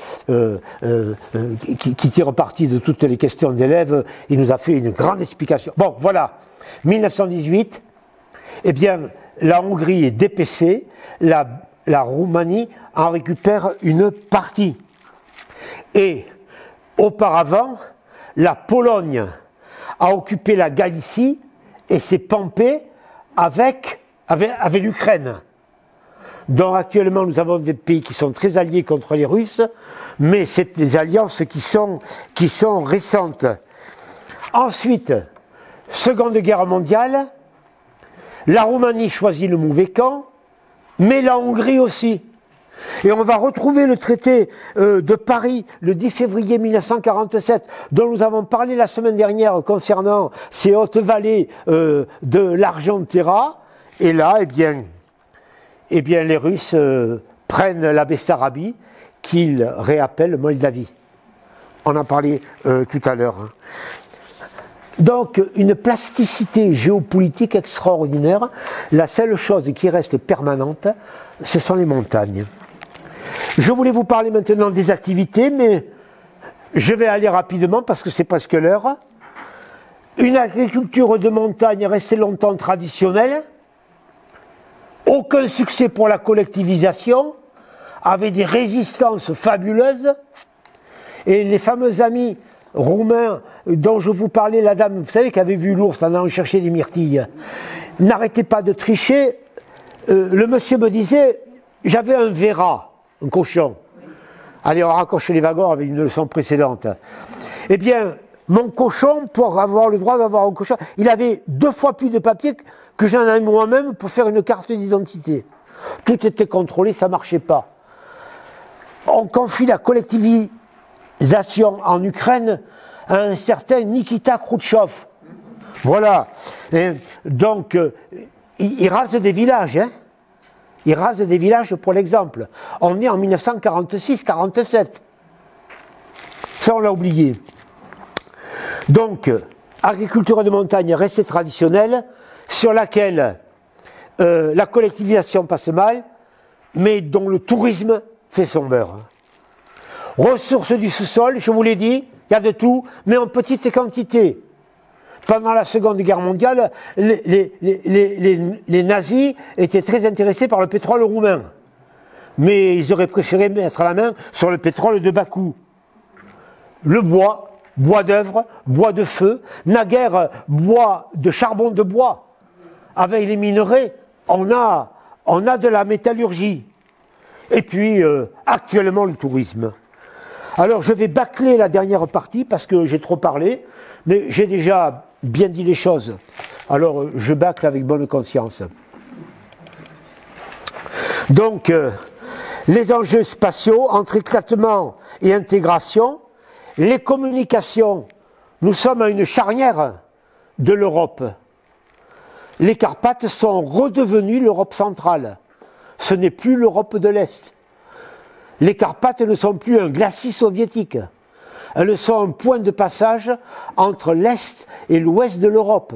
qui tire parti de toutes les questions d'élèves. Il nous a fait une grande explication. Bon, voilà. 1918, eh bien, la Hongrie est dépecée, la Roumanie en récupère une partie. Et auparavant, la Pologne a occupé la Galicie et s'est pampée avec l'Ukraine. Donc actuellement, nous avons des pays qui sont très alliés contre les Russes, mais c'est des alliances qui sont récentes. Ensuite, Seconde Guerre mondiale, la Roumanie choisit le mauvais camp, mais la Hongrie aussi. Et on va retrouver le traité de Paris le 10 février 1947, dont nous avons parlé la semaine dernière concernant ces hautes vallées de l'Argentera. Et là, eh bien les Russes prennent la Bessarabie, qu'ils réappellent Moldavie. On en parlait tout à l'heure. Hein. Donc, une plasticité géopolitique extraordinaire. La seule chose qui reste permanente, ce sont les montagnes. Je voulais vous parler maintenant des activités, mais je vais aller rapidement parce que c'est presque l'heure. Une agriculture de montagne restée longtemps traditionnelle. Aucun succès pour la collectivisation, avec des résistances fabuleuses. Et les fameux amis roumains dont je vous parlais, la dame, vous savez, qui avait vu l'ours en allant chercher des myrtilles, n'arrêtez pas de tricher. Le monsieur me disait, j'avais un verra, un cochon. Allez, on raccroche les wagons avec une leçon précédente. Eh bien, mon cochon, pour avoir le droit d'avoir un cochon, il avait 2 fois plus de papier que j'en avais moi-même pour faire une carte d'identité. Tout était contrôlé, ça ne marchait pas. On confie la collectivisation en Ukraine à un certain Nikita Khrouchtchev. Voilà. Et donc, il rase des villages. Hein. Il rase des villages pour l'exemple. On est en 1946-47. Ça, on l'a oublié. Donc, agriculture de montagne restée traditionnelle, sur laquelle la collectivisation passe mal, mais dont le tourisme fait son beurre. Ressources du sous-sol, je vous l'ai dit, il y a de tout, mais en petite quantité. Pendant la Seconde Guerre mondiale, les nazis étaient très intéressés par le pétrole roumain. Mais ils auraient préféré mettre la main sur le pétrole de Bakou. Le bois, bois d'œuvre, bois de feu, naguère bois de charbon de bois. Avec les minerais, on a de la métallurgie. Et puis, actuellement, le tourisme. Alors, je vais bâcler la dernière partie parce que j'ai trop parlé, mais j'ai déjà bien dit les choses. Alors, je bâcle avec bonne conscience. Donc, les enjeux spatiaux entre éclatement et intégration, les communications, nous sommes à une charnière de l'Europe. Les Carpates sont redevenues l'Europe centrale. Ce n'est plus l'Europe de l'Est. Les Carpates ne sont plus un glacis soviétique. Elles sont un point de passage entre l'Est et l'Ouest de l'Europe.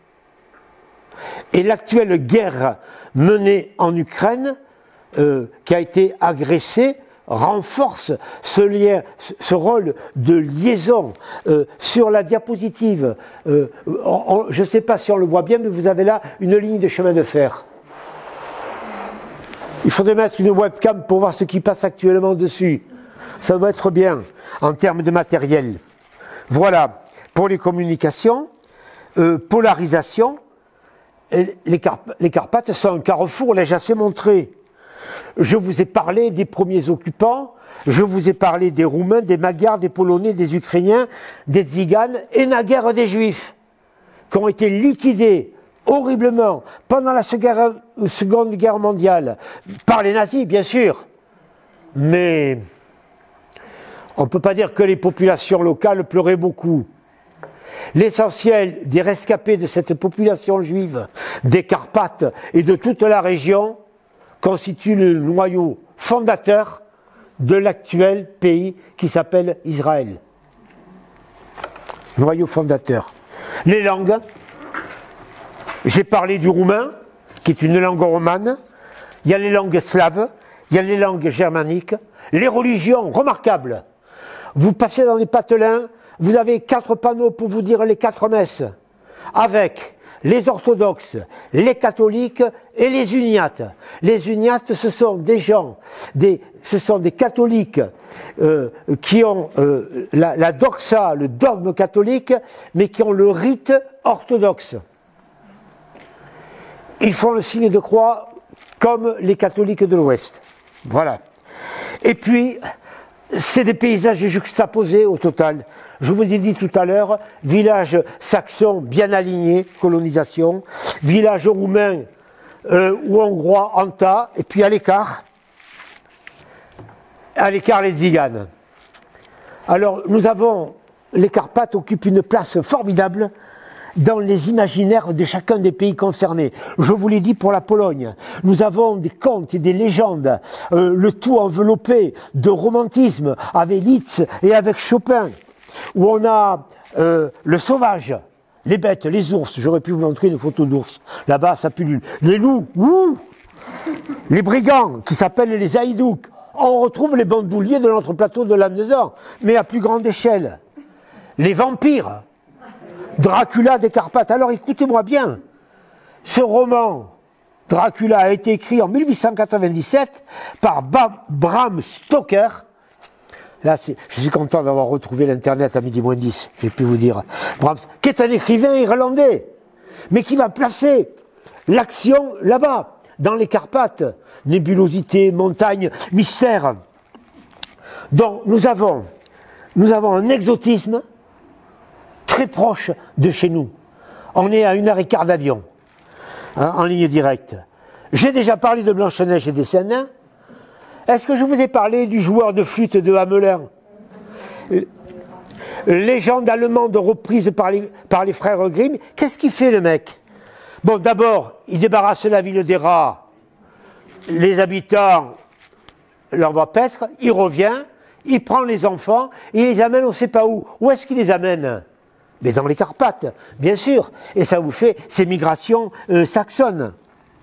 Et l'actuelle guerre menée en Ukraine, qui a été agressée, renforce ce lien, ce rôle de liaison. Sur la diapositive, je ne sais pas si on le voit bien, mais vous avez là une ligne de chemin de fer. Il faudrait mettre une webcam pour voir ce qui passe actuellement dessus. Ça doit être bien en termes de matériel. Voilà, pour les communications, polarisation, les Carpates sont un carrefour, l'ai-je assez montré. Je vous ai parlé des premiers occupants, je vous ai parlé des Roumains, des Magyars, des Polonais, des Ukrainiens, des Tziganes et naguère des Juifs, qui ont été liquidés horriblement pendant la Seconde Guerre mondiale, par les nazis bien sûr, mais on ne peut pas dire que les populations locales pleuraient beaucoup. L'essentiel des rescapés de cette population juive, des Carpates et de toute la région, constitue le noyau fondateur de l'actuel pays qui s'appelle Israël. Noyau fondateur. Les langues, j'ai parlé du roumain, qui est une langue romane, il y a les langues slaves, il y a les langues germaniques, les religions remarquables. Vous passez dans les patelins, vous avez 4 panneaux pour vous dire les 4 messes, avec les orthodoxes, les catholiques et les uniates. Les uniates, ce sont des gens, ce sont des catholiques qui ont la doxa, le dogme catholique, mais qui ont le rite orthodoxe. Ils font le signe de croix comme les catholiques de l'Ouest. Voilà. Et puis, c'est des paysages juxtaposés au total. Je vous ai dit tout à l'heure, village saxon bien aligné, colonisation, village roumain ou hongrois en tas, et puis à l'écart les Tziganes. Alors nous avons, les Carpates occupent une place formidable dans les imaginaires de chacun des pays concernés. Je vous l'ai dit pour la Pologne. Nous avons des contes et des légendes, le tout enveloppé de romantisme avec Liszt et avec Chopin, où on a le sauvage, les bêtes, les ours. J'aurais pu vous montrer une photo d'ours. Là-bas, ça pullule. Les loups, ouh, les brigands, qui s'appellent les haïdouks. On retrouve les bandouliers de notre plateau de la maison, mais à plus grande échelle. Les vampires, Dracula des Carpates. Alors écoutez-moi bien, ce roman, Dracula, a été écrit en 1897 par Bram Stoker. Là, je suis content d'avoir retrouvé l'internet à midi moins 10, j'ai pu vous dire. Bram, qui est un écrivain irlandais, mais qui va placer l'action là-bas, dans les Carpates. Nébulosité, montagne, mystère. Donc nous avons un exotisme très proche de chez nous. On est à 1h15 d'avion, hein, en ligne directe. J'ai déjà parlé de Blanche-Neige et des Saints. Est-ce que je vous ai parlé du joueur de flûte de Hamelin? Légende allemande reprise par les frères Grimm. Qu'est-ce qu'il fait le mec? Bon, d'abord, il débarrasse la ville des rats. Les habitants l'envoient paître. Il revient, il prend les enfants, il les amène on ne sait pas où. Où est-ce qu'il les amène? Mais dans les Carpates, bien sûr. Et ça vous fait ces migrations saxonnes.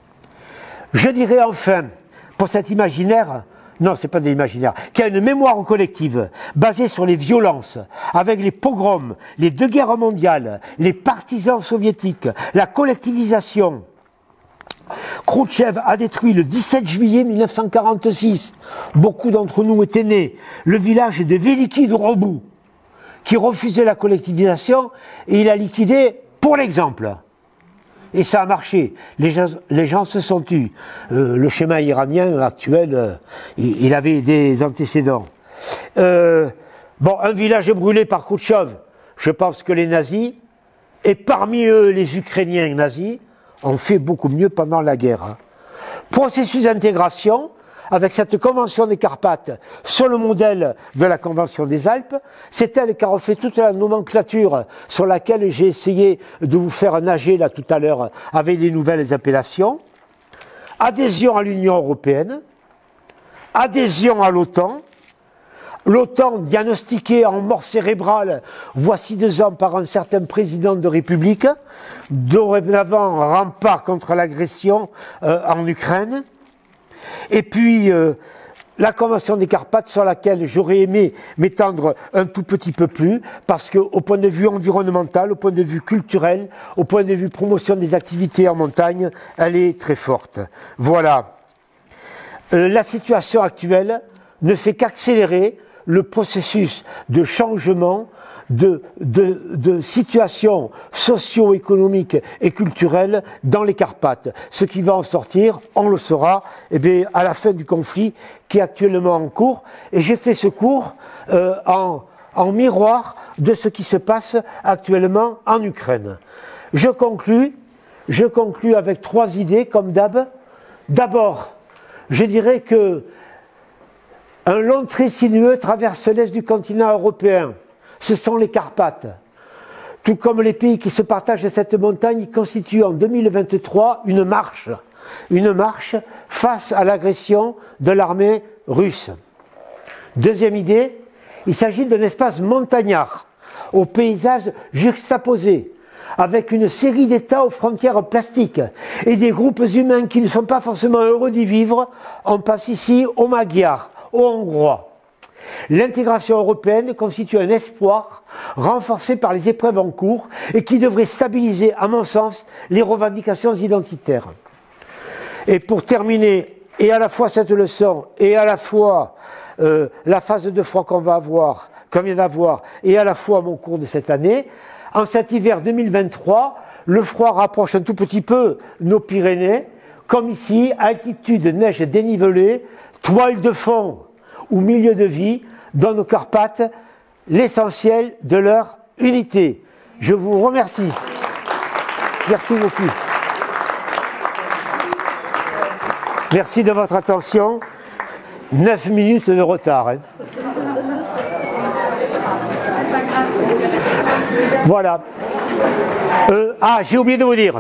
Je dirais enfin, pour cet imaginaire, non, c'est pas de l'imaginaire, qui a une mémoire collective basée sur les violences, avec les pogroms, les 2 guerres mondiales, les partisans soviétiques, la collectivisation. Khrouchtchev a détruit le 17 juillet 1946, beaucoup d'entre nous étaient nés, le village de Veliki Drobou, qui refusait la collectivisation, et il a liquidé pour l'exemple. Et ça a marché. Les gens se sont tus. Le schéma iranien actuel, il avait des antécédents. Bon, un village brûlé par Khrouchtchev. Je pense que les nazis, et parmi eux les Ukrainiens nazis, ont fait beaucoup mieux pendant la guerre. Hein. Processus d'intégration, avec cette convention des Carpates sur le modèle de la convention des Alpes. C'est elle qui a refait toute la nomenclature sur laquelle j'ai essayé de vous faire nager là tout à l'heure avec des nouvelles appellations. Adhésion à l'Union européenne, adhésion à l'OTAN, l'OTAN diagnostiquée en mort cérébrale voici 2 ans par un certain président de République, dorénavant rempart contre l'agression en Ukraine. Et puis, la Convention des Carpates sur laquelle j'aurais aimé m'étendre un tout petit peu plus, parce qu'au point de vue environnemental, au point de vue culturel, au point de vue promotion des activités en montagne, elle est très forte. Voilà. La situation actuelle ne fait qu'accélérer le processus de changement de situations socio-économiques et culturelles dans les Carpates. Ce qui va en sortir, on le saura, eh bien, à la fin du conflit qui est actuellement en cours. Et j'ai fait ce cours en miroir de ce qui se passe actuellement en Ukraine. Je conclus avec 3 idées, comme d'hab. D'abord, je dirais que un long trait sinueux traverse l'est du continent européen. Ce sont les Carpates. Tout comme les pays qui se partagent cette montagne constituent en 2023 une marche face à l'agression de l'armée russe. Deuxième idée, il s'agit d'un espace montagnard, aux paysages juxtaposés, avec une série d'États aux frontières plastiques et des groupes humains qui ne sont pas forcément heureux d'y vivre. On passe ici aux Magyars, aux Hongrois. L'intégration européenne constitue un espoir renforcé par les épreuves en cours et qui devrait stabiliser, à mon sens, les revendications identitaires. Et pour terminer, et à la fois cette leçon, et à la fois la phase de froid qu'on vient d'avoir, et à la fois mon cours de cette année, en cet hiver 2023, le froid rapproche un tout petit peu nos Pyrénées, comme ici, altitude, neige dénivelée, toile de fond ou milieu de vie, donnent aux Carpates l'essentiel de leur unité. Je vous remercie. Merci beaucoup. Merci de votre attention. 9 minutes de retard. Hein. Voilà. J'ai oublié de vous dire.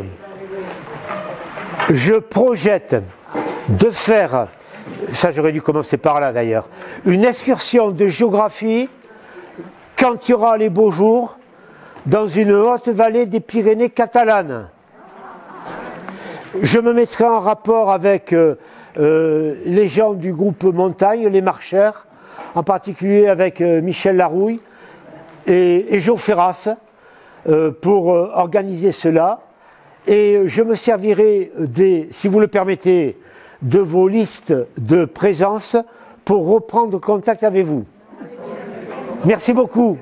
Je projette de faire, ça j'aurais dû commencer par là d'ailleurs, une excursion de géographie quand il y aura les beaux jours dans une haute vallée des Pyrénées catalanes. Je me mettrai en rapport avec les gens du groupe Montagne, les marcheurs, en particulier avec Michel Larouille et Jo Ferras pour organiser cela. Et je me servirai, si vous le permettez, de vos listes de présence pour reprendre contact avec vous. Merci beaucoup.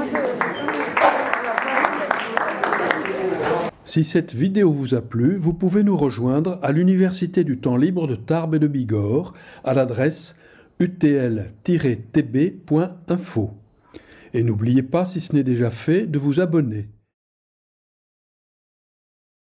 Si cette vidéo vous a plu, vous pouvez nous rejoindre à l'Université du temps libre de Tarbes et de Bigorre à l'adresse utl-tb.info. Et n'oubliez pas, si ce n'est déjà fait, de vous abonner.